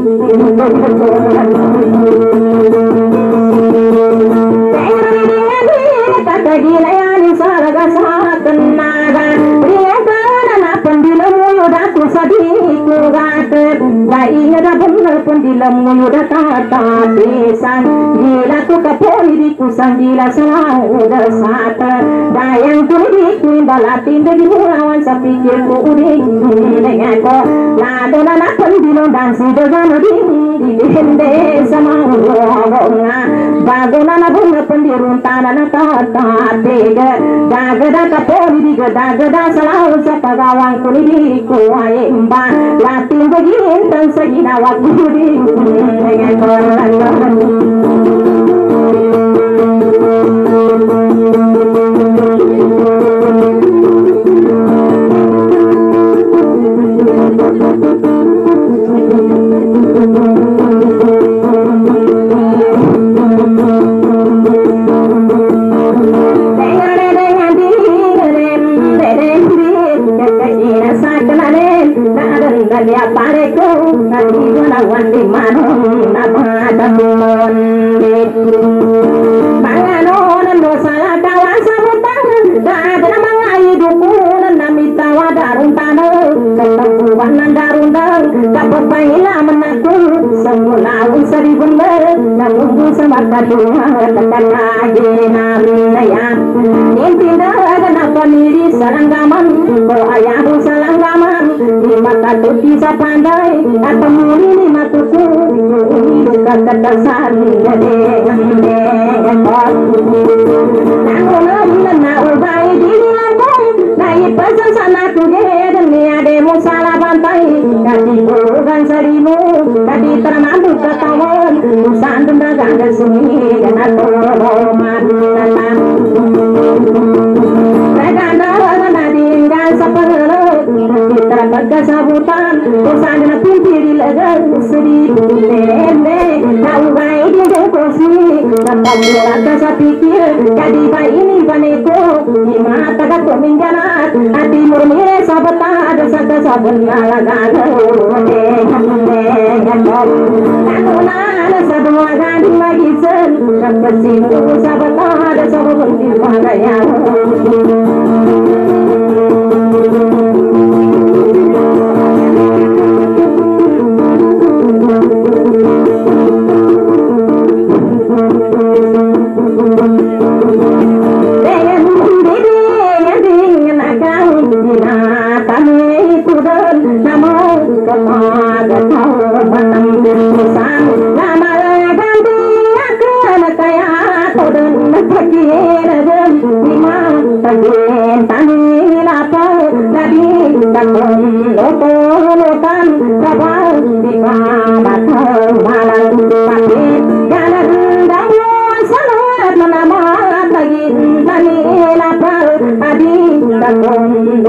kata gila yang salaga sahakan naga riakan pendilam muda ku sadiku gater baiknya dah benar pendilam muda kata besan gila tu kapoli di kusang gila selalu desata dayang tu di kuin balatin dari mulawan sapikir ku uring dengan ko lado nana pendilam dan si dengan di hende sama ngomongna bagona na bunga pendirun tanah kata tega daga kapoli di daga selalu sapagawang kuni di kuai imba latin begin dan segina waktu di dengan koran dia pareku nanti gunawan di mana nama damun panganon no salah kawan sabutan dah ada mangai dukun nami tawa darun tanah ketemuan darun dar dapat baila menaku semula usari bener nunggu semata dua tekan lagi namanya inti dah kenapa diri seranggaman ko ayahu seranggaman di mata tuti sapandai atau muli di mata tuku bukan kedasan jadi na ubai di langkong naik pesan sana tuge dan niade musala pantai kati bukan serimu kati termandu ketahuan usan tendagang dan sunyi dan atau roman terbaga sabutan usaha na pinti lagang seri nene na ugai di kosi nambah bola sa pikir kadi ba ini baneko di mata ka peminjanat hati murni sabata ada sada sabun lagaga kanuna ada sabun gading lagi sen kapasi sabata ada sabun di bagaya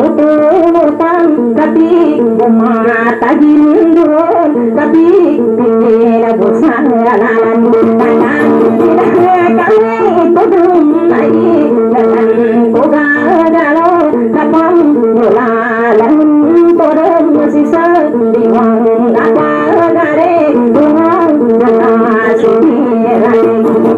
tutupang tapi mata jindun tapi pikir bosan alam tangan kami kudum lagi dan kugagalo kapam mulalan turun sisa diwang apa gare buang nasirani.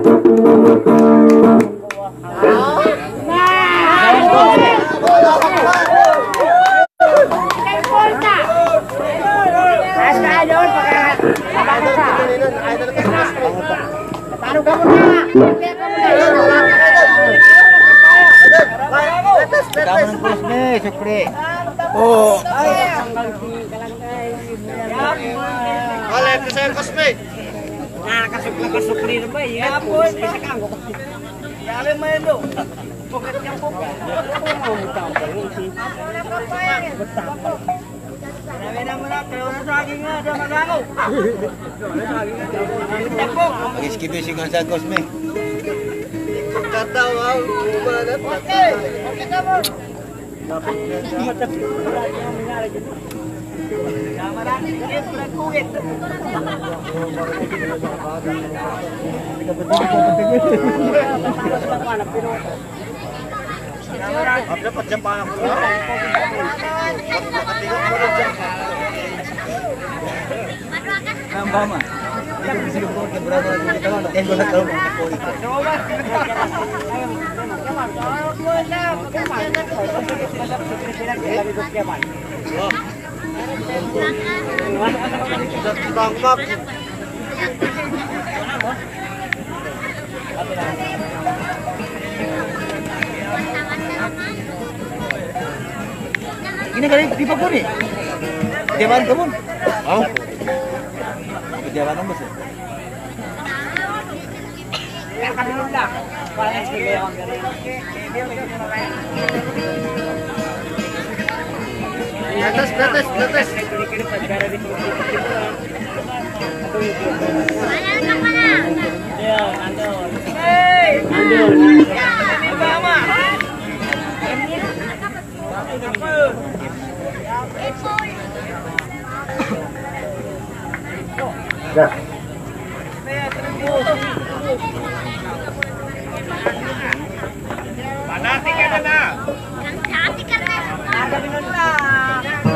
Oh, oleh kesan kosmik. Nah, kasuk di rumah ya. Bisa kanggo. Ya le main do. Poket yang poket. Mau tampil sih. Nama-nama kalau sagingnya ada magago. Iski besi kesan kosmik. Kata wow, mana? Oke kamu. Ini kali di Papua nih. Jalan kebun. Oh. Jalan bos. Kan dulu dah. Paling sekali orang dari. Atas. Mana? Ya, Andon. Hey, Andon. Mama. Ya. Mana tiketnya nak? Cantik kan? Ada minum lah.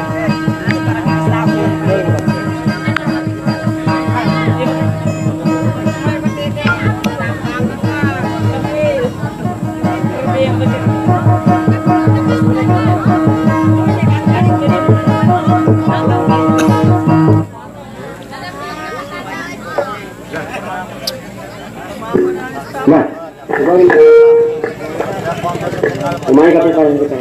Nah, kemarin kami kalau kita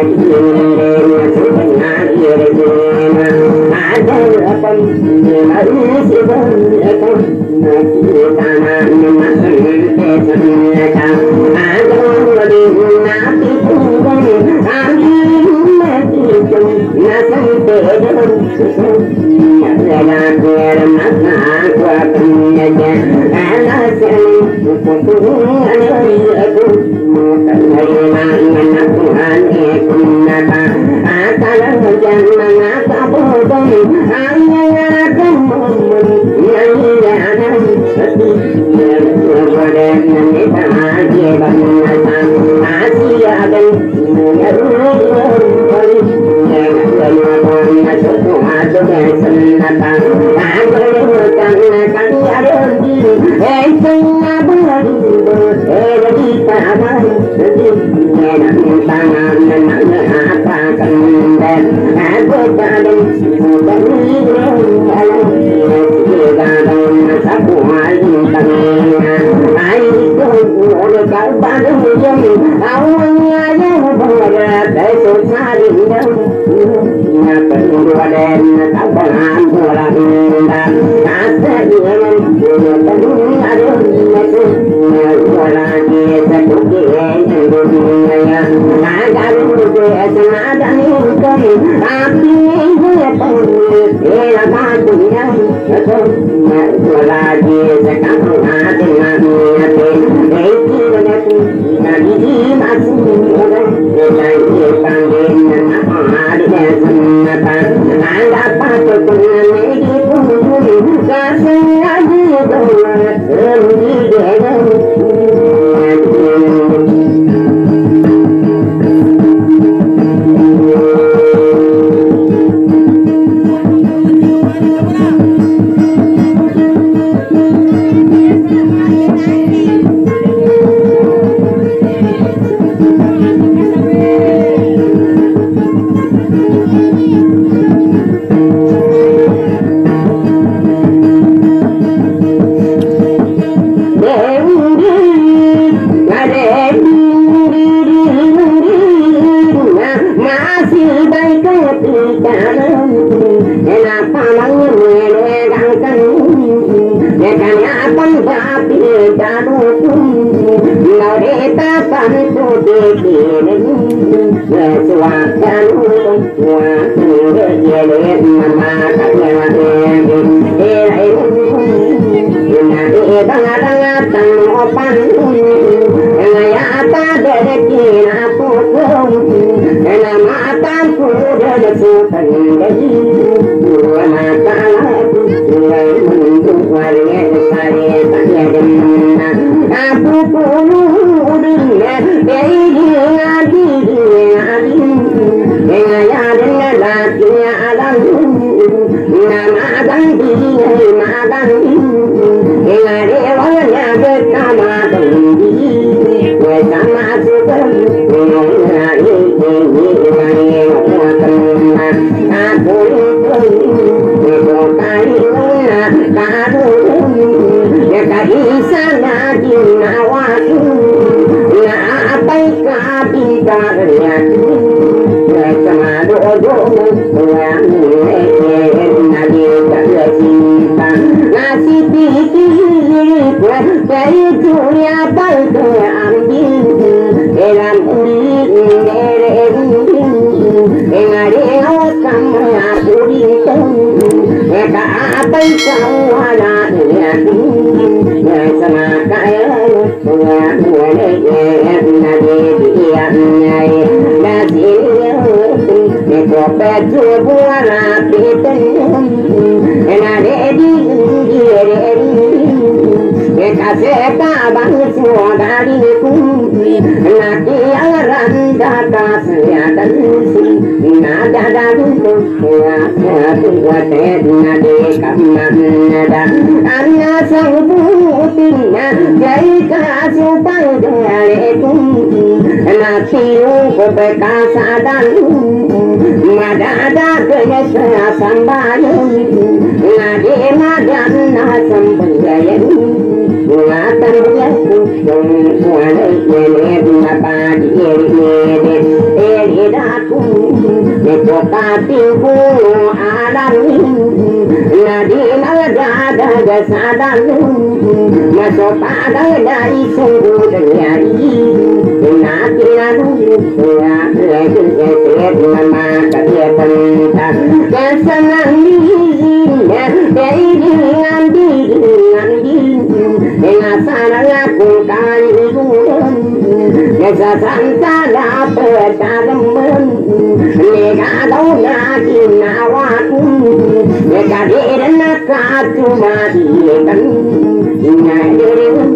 Eri Bupatiku alamin nadi nagada gasadan masuk pada dari sungguh dari nanti lalu ya lagi esok mama kerja pentas kesenang dari nanti dengan sarang aku kali bulan kesan salah percakapan nega dau lagi nawaku nega deren nak cuma dikan nyadere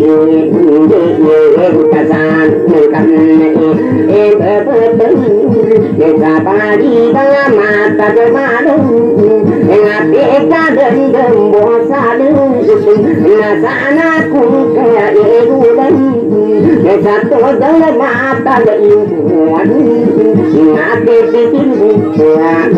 kesan kan betul nega pagi tengah mata kemarin ngapi kaden gembosan nasana ku kayak bulan satu dalam mata keibuan ngapi bikin bulan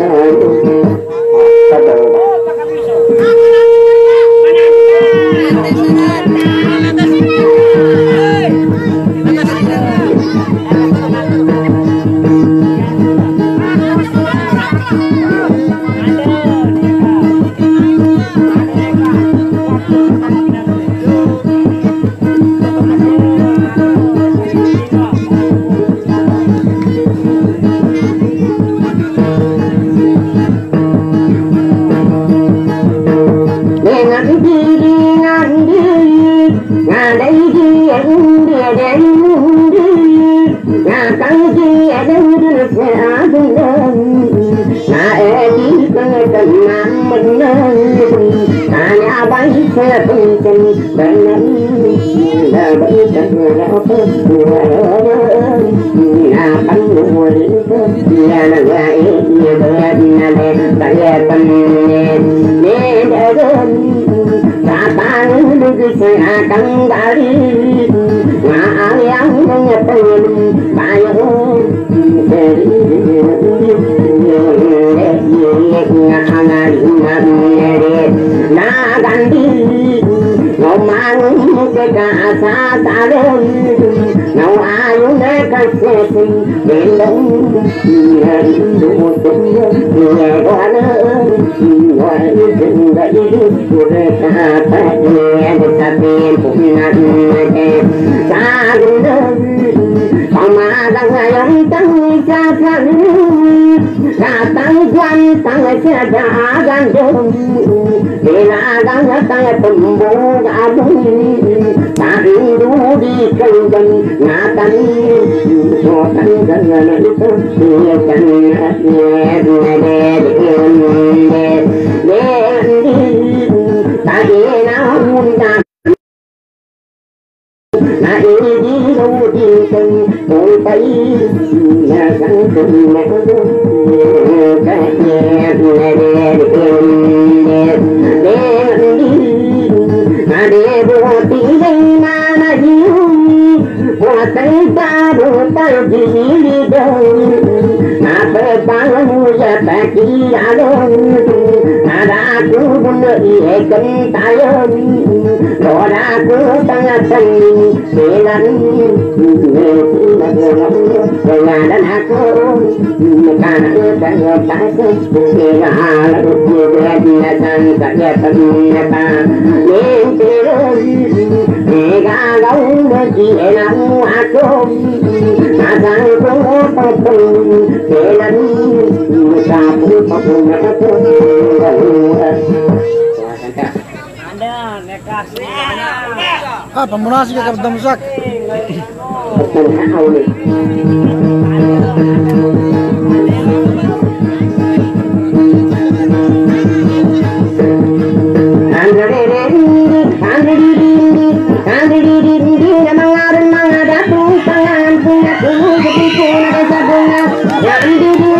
Pemunasi ke Damsak.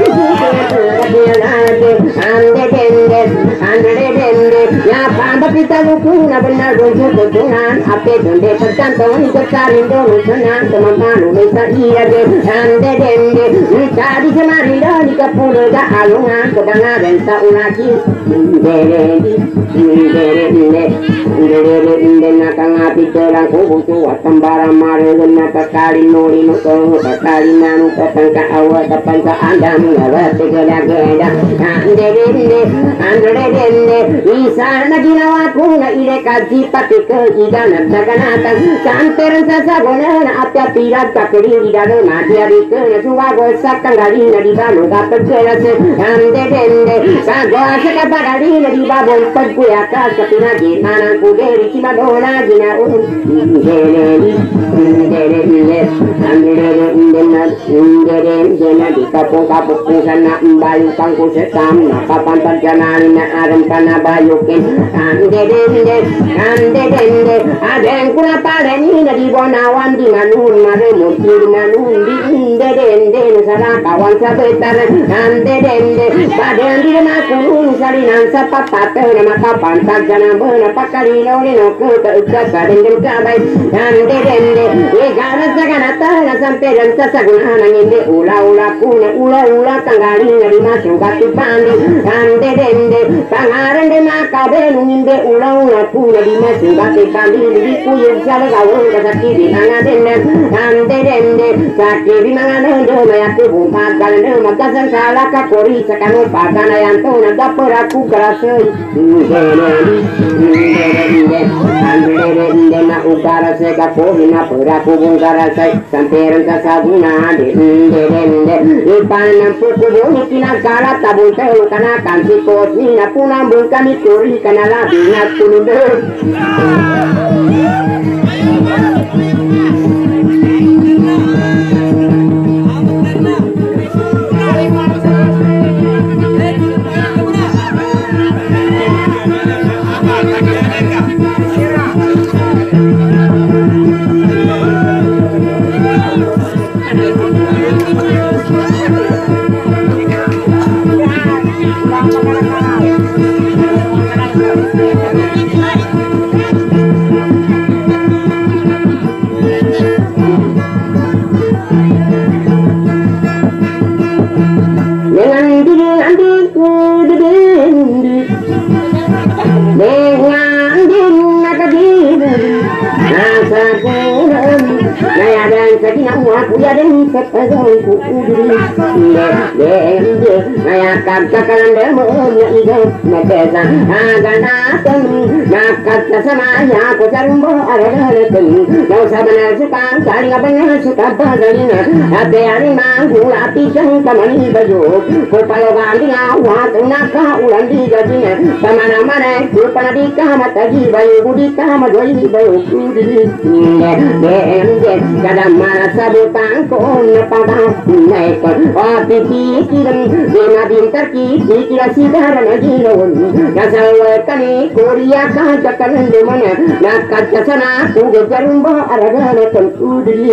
Kita lukuna benar dojo dojonan ape donde tergantung kecarin dulu senang teman-teman bisa iya deh ande dende cari semari dari kapur ga alungan kebangaran saunaki deredi deredi nakang api terang kubutu watambara mare naka kali noli nuto kali nanu katangka awal katangka andam ngawat tegada-geda ande dende isana ginawaku na ile kaji pati ke idana saganatan santeran sasagona apya pirat kakri idana madiari ke suwago sakanggali na di balo dapat kelase ande dende sago sakapagali na di babon pagkuya ka kapina gimana kuderi cimadona gina deredi di kapung-kapung sana mbayu kangku setam kapan terjanani na aram kana bayukin ande dende ada yang kuna paleni na di bonawan di manun maremut di manun di dende sana kawan sabetar ande dende badan di makulun salinan sapapate na kapan terjana bena pakali noli no ke ukasa dendem kabai ande dende egara saganata na samperan sasaguna nginde ula kuna ula tanggali na di masuk batu pandi ande dende pangaran de makabe nginde ula kuna di masuk batu pandi di kuyuk sala gawon kasaki di mangadende ande dende sakti di mangadende mayaku bumpat galende makasan sala kapori sakanu pagana yanto na dapuraku karasoi ande na ukara se kapori na puraku bungkara sai samperan kasaguna dende ipanan puku bumi kina kala tabung telu kana kansi kosi na punang bungkami kuri kana labi na tununde kadang mana sabutang ko na padang naikon o pipikiran dina bintar kira sidara na gilawon kasalwa kani korea kajakanan dumana nakajasana kugajarumba aragana kan udili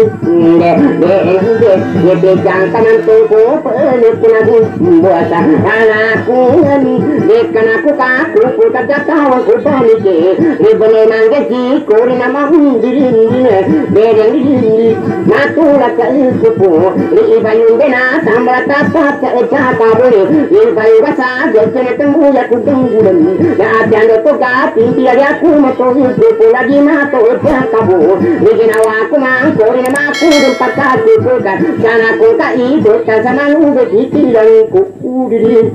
bejang kanan toko pene kunagun buasa anakku dekanaku kaku kajakawan kupanike ribone manggaji korina mahundirin bedeng natula ka ikupu ibayung dena sambal tapat ka ejaka bole ibayung basa jekene tembuya kudunggulan na atyando to ka pinti aku moto ikupu lagi mato ejaka bo liginawa ko mang kori na makudong pagkatipo ka sana ko ka ibot ka sa manube kitilang ko udili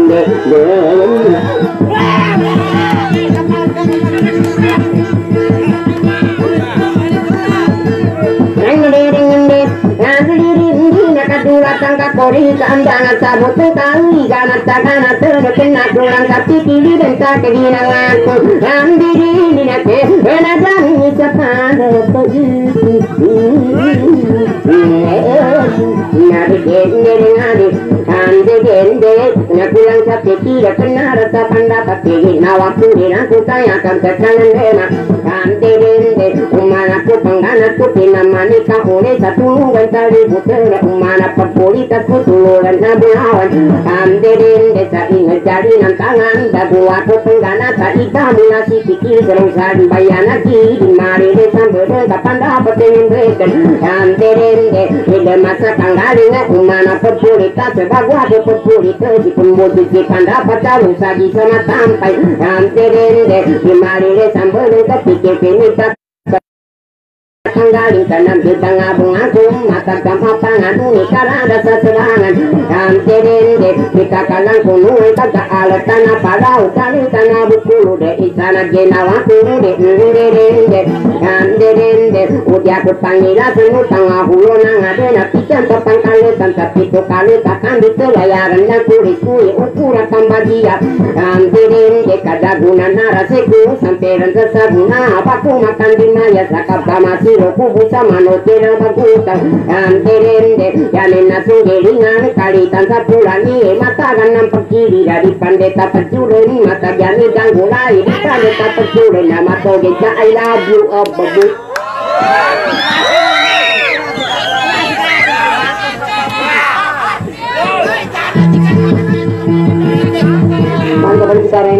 Kori kandangan sabut kali ganat ganat terkena kurang tapi pilih dan tak kehilangan ambil ini ke benadang sepada begitu nabi ngadi dende nakulang sa tidak kena rasa pendapat tinggi nawaku aku tanyakan tekanan dena kante dende umanaku pengganatku pinamani kahune satu nunggan tali putera umana perpolitasku tuluran nabuawan kante dende sa ingat jari nantangan dagu aku pengganat sa ikamu nasi pikir serungsan bayana di mari desan berda pendapat dengan beken kante dende ide masa tanggalinga umana perpolitas sebagai aku perpolitas di pembuat pendapat calon saji sama sampai kante dende di mari desan berda pikir pinita tanggalin tanam di tengah bungaku mata gampang tangan unik ada seserangan kante dende kita kalang kunung kagak alat tanah padau kali tanah bukulu de istana jenawaku de dende kante dende udah aku panggila semua tengah hulu nang ada napi cantok pangkali tanpa pitu kali takkan ditelayaran dan kulit ukuran tambah dia kante dende kada guna narasiku sampai rasa sabuna apaku makan di maya sakap masih kubu sama notera bagutan anterende yanin nasunggelingan kalitan sapulani mata ganam perkiri dari pandeta percuren mata jani danggulai di pandeta percuren nama togeja I love you of babu mantap kita ini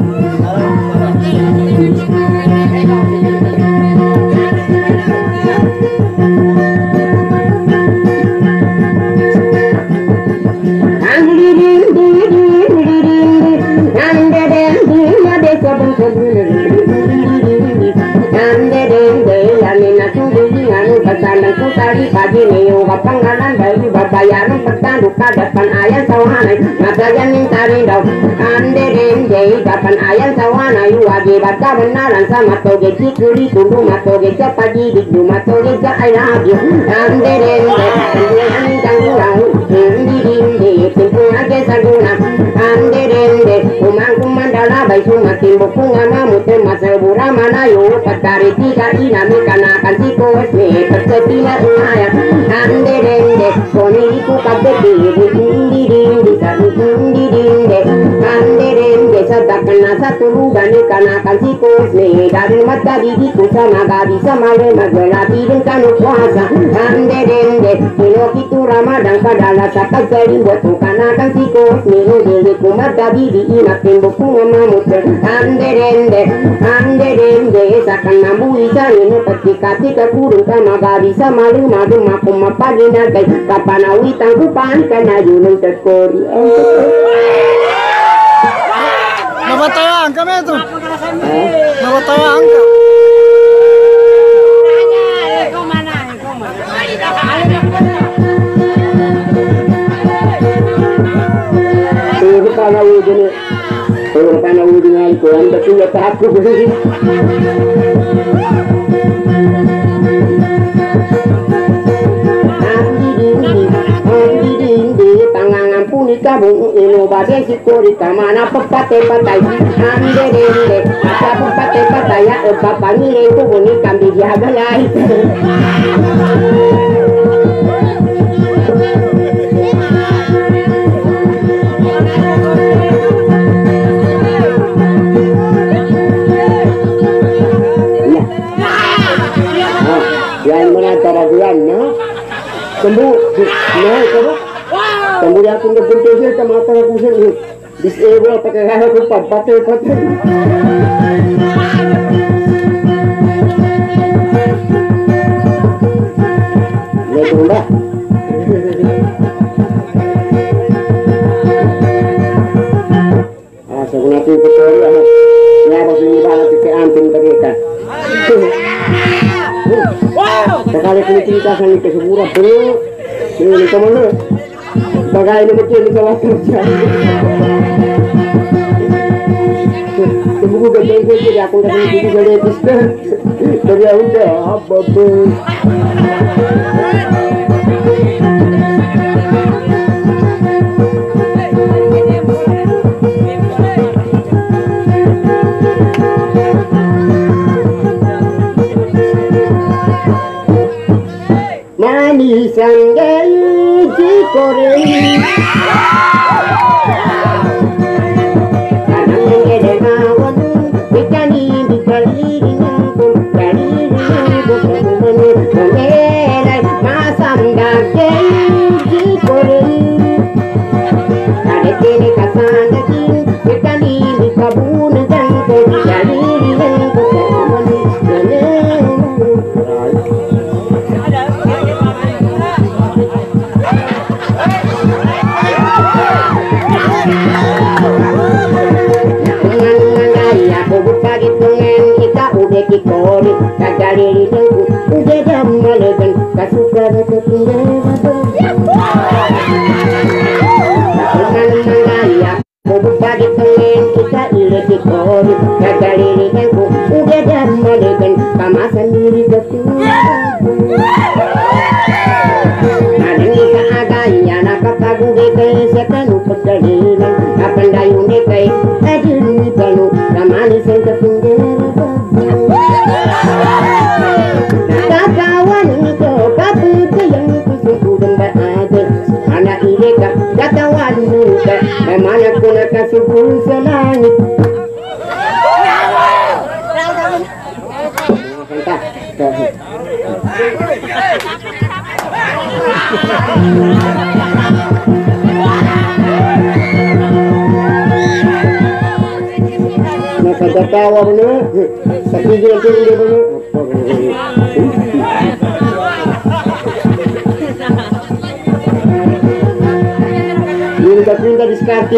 tadi pagi niu kapangalan bayi babayaran petanduk kadapan ayam sawanai ngabayan mintari dau ande dende kapan ayam sawanai wajibat kebenaran sama toge cikuri tundu matoge cepagi di rumah toge I love you ande dende ande janggurang indi dindi timpung aja saguna ande dende kumang kumandala bayi sunga timbuk kunga mute masebura manayu patari tiga inami kanakan sikosme persetina aya ande dende koniku kabeti dindi dindi dindi dinde ande dende sadakna satu lugani kanakan sikosme dari mata didiku sama gabi sama le magela bidin kanu puasa ande dende kilo kitu ramadan kadala sakal sering buat kanakan sikosme dili kumata bibi ina timbuk mamut ande dende sakana buisa ini ketika tika kurung kama gabi sama le madu makum mapagi nagai kapan awitang kupan kana yulung terkori Nabatayaan kami itu. Nabatayaan ka. Panawudin ko ang dating attack ko tangangan punika bung ino badai sikori kamana pepate patai ande dende asa pepate pataya bapak ni itu buni kambi jaga lai yang mana cara bulannya sembuh nah coba sembuh yang tunggu bentuknya sama mata aku sendiri disable pakai hal aku pakai lihat rumah sebenarnya itu betul ya pasti banget ke antin mereka sekali kali cerita sama ke sebuah bro ini kemana bagai ini kecil di kelas kerja tunggu gede jadi aku kasih jadi gede diskon jadi udah apa bos Manisan gay, chico Aku buka gitungan ika udah kikori kagari ridengku udah jamalegan kasuka batu tinggal batu aku buka gitungan ika udah kikori kagari ridengku udah jamalegan kamasan diri batu adang ika agaya nakapagu gekai setan upagalilan kapan dayung dekai ajun ikanu kamani senta pinggir kakawan niko kapu kayang kusuku dembak ada anak ileka katawan muka mana kuna kasuku selangit katawa bener, tapi dia bener. Ini kita diskarti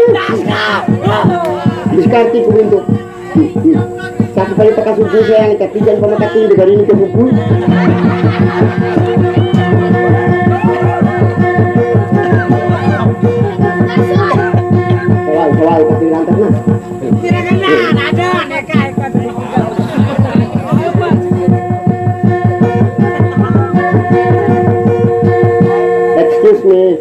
untuk satu kali pakai suku sayang, tapi jangan pemakatin dari ini ke buku. Selalu pakai lantar nah. Excuse me.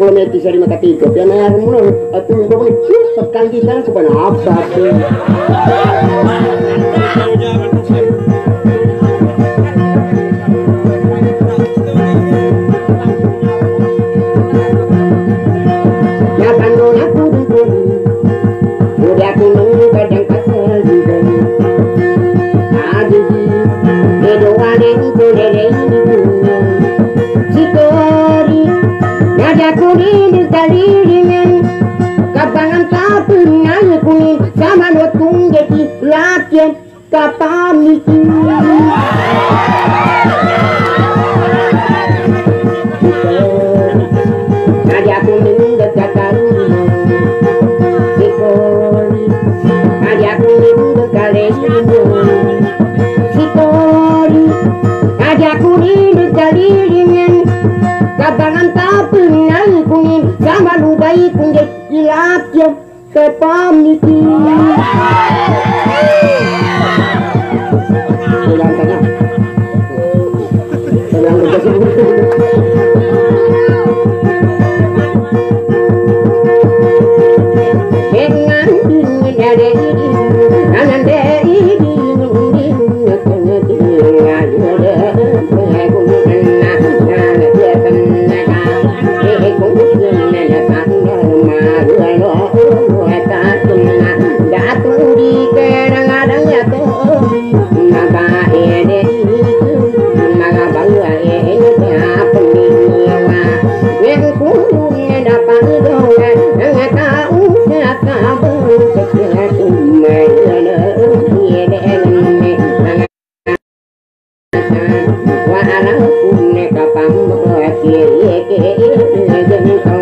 lo metti se rimatatico, piano uno a tu come per candidare come una ya cuando la pudo udah aku kadang kasar juga adi kedoane itu lele sikori ngajak kuning kaliringan kapangan tapun nang kuning sama notung jadi latihan kapamiki ngajak kuning dekat sikori ngajak kuning kaliringan sikori ngajak kuning kaliringan kabangan tapun nang kuning sama lubai kunjek ilapnya kepamiki dengan dingin ada ini kanan dari wa ala kunne kapang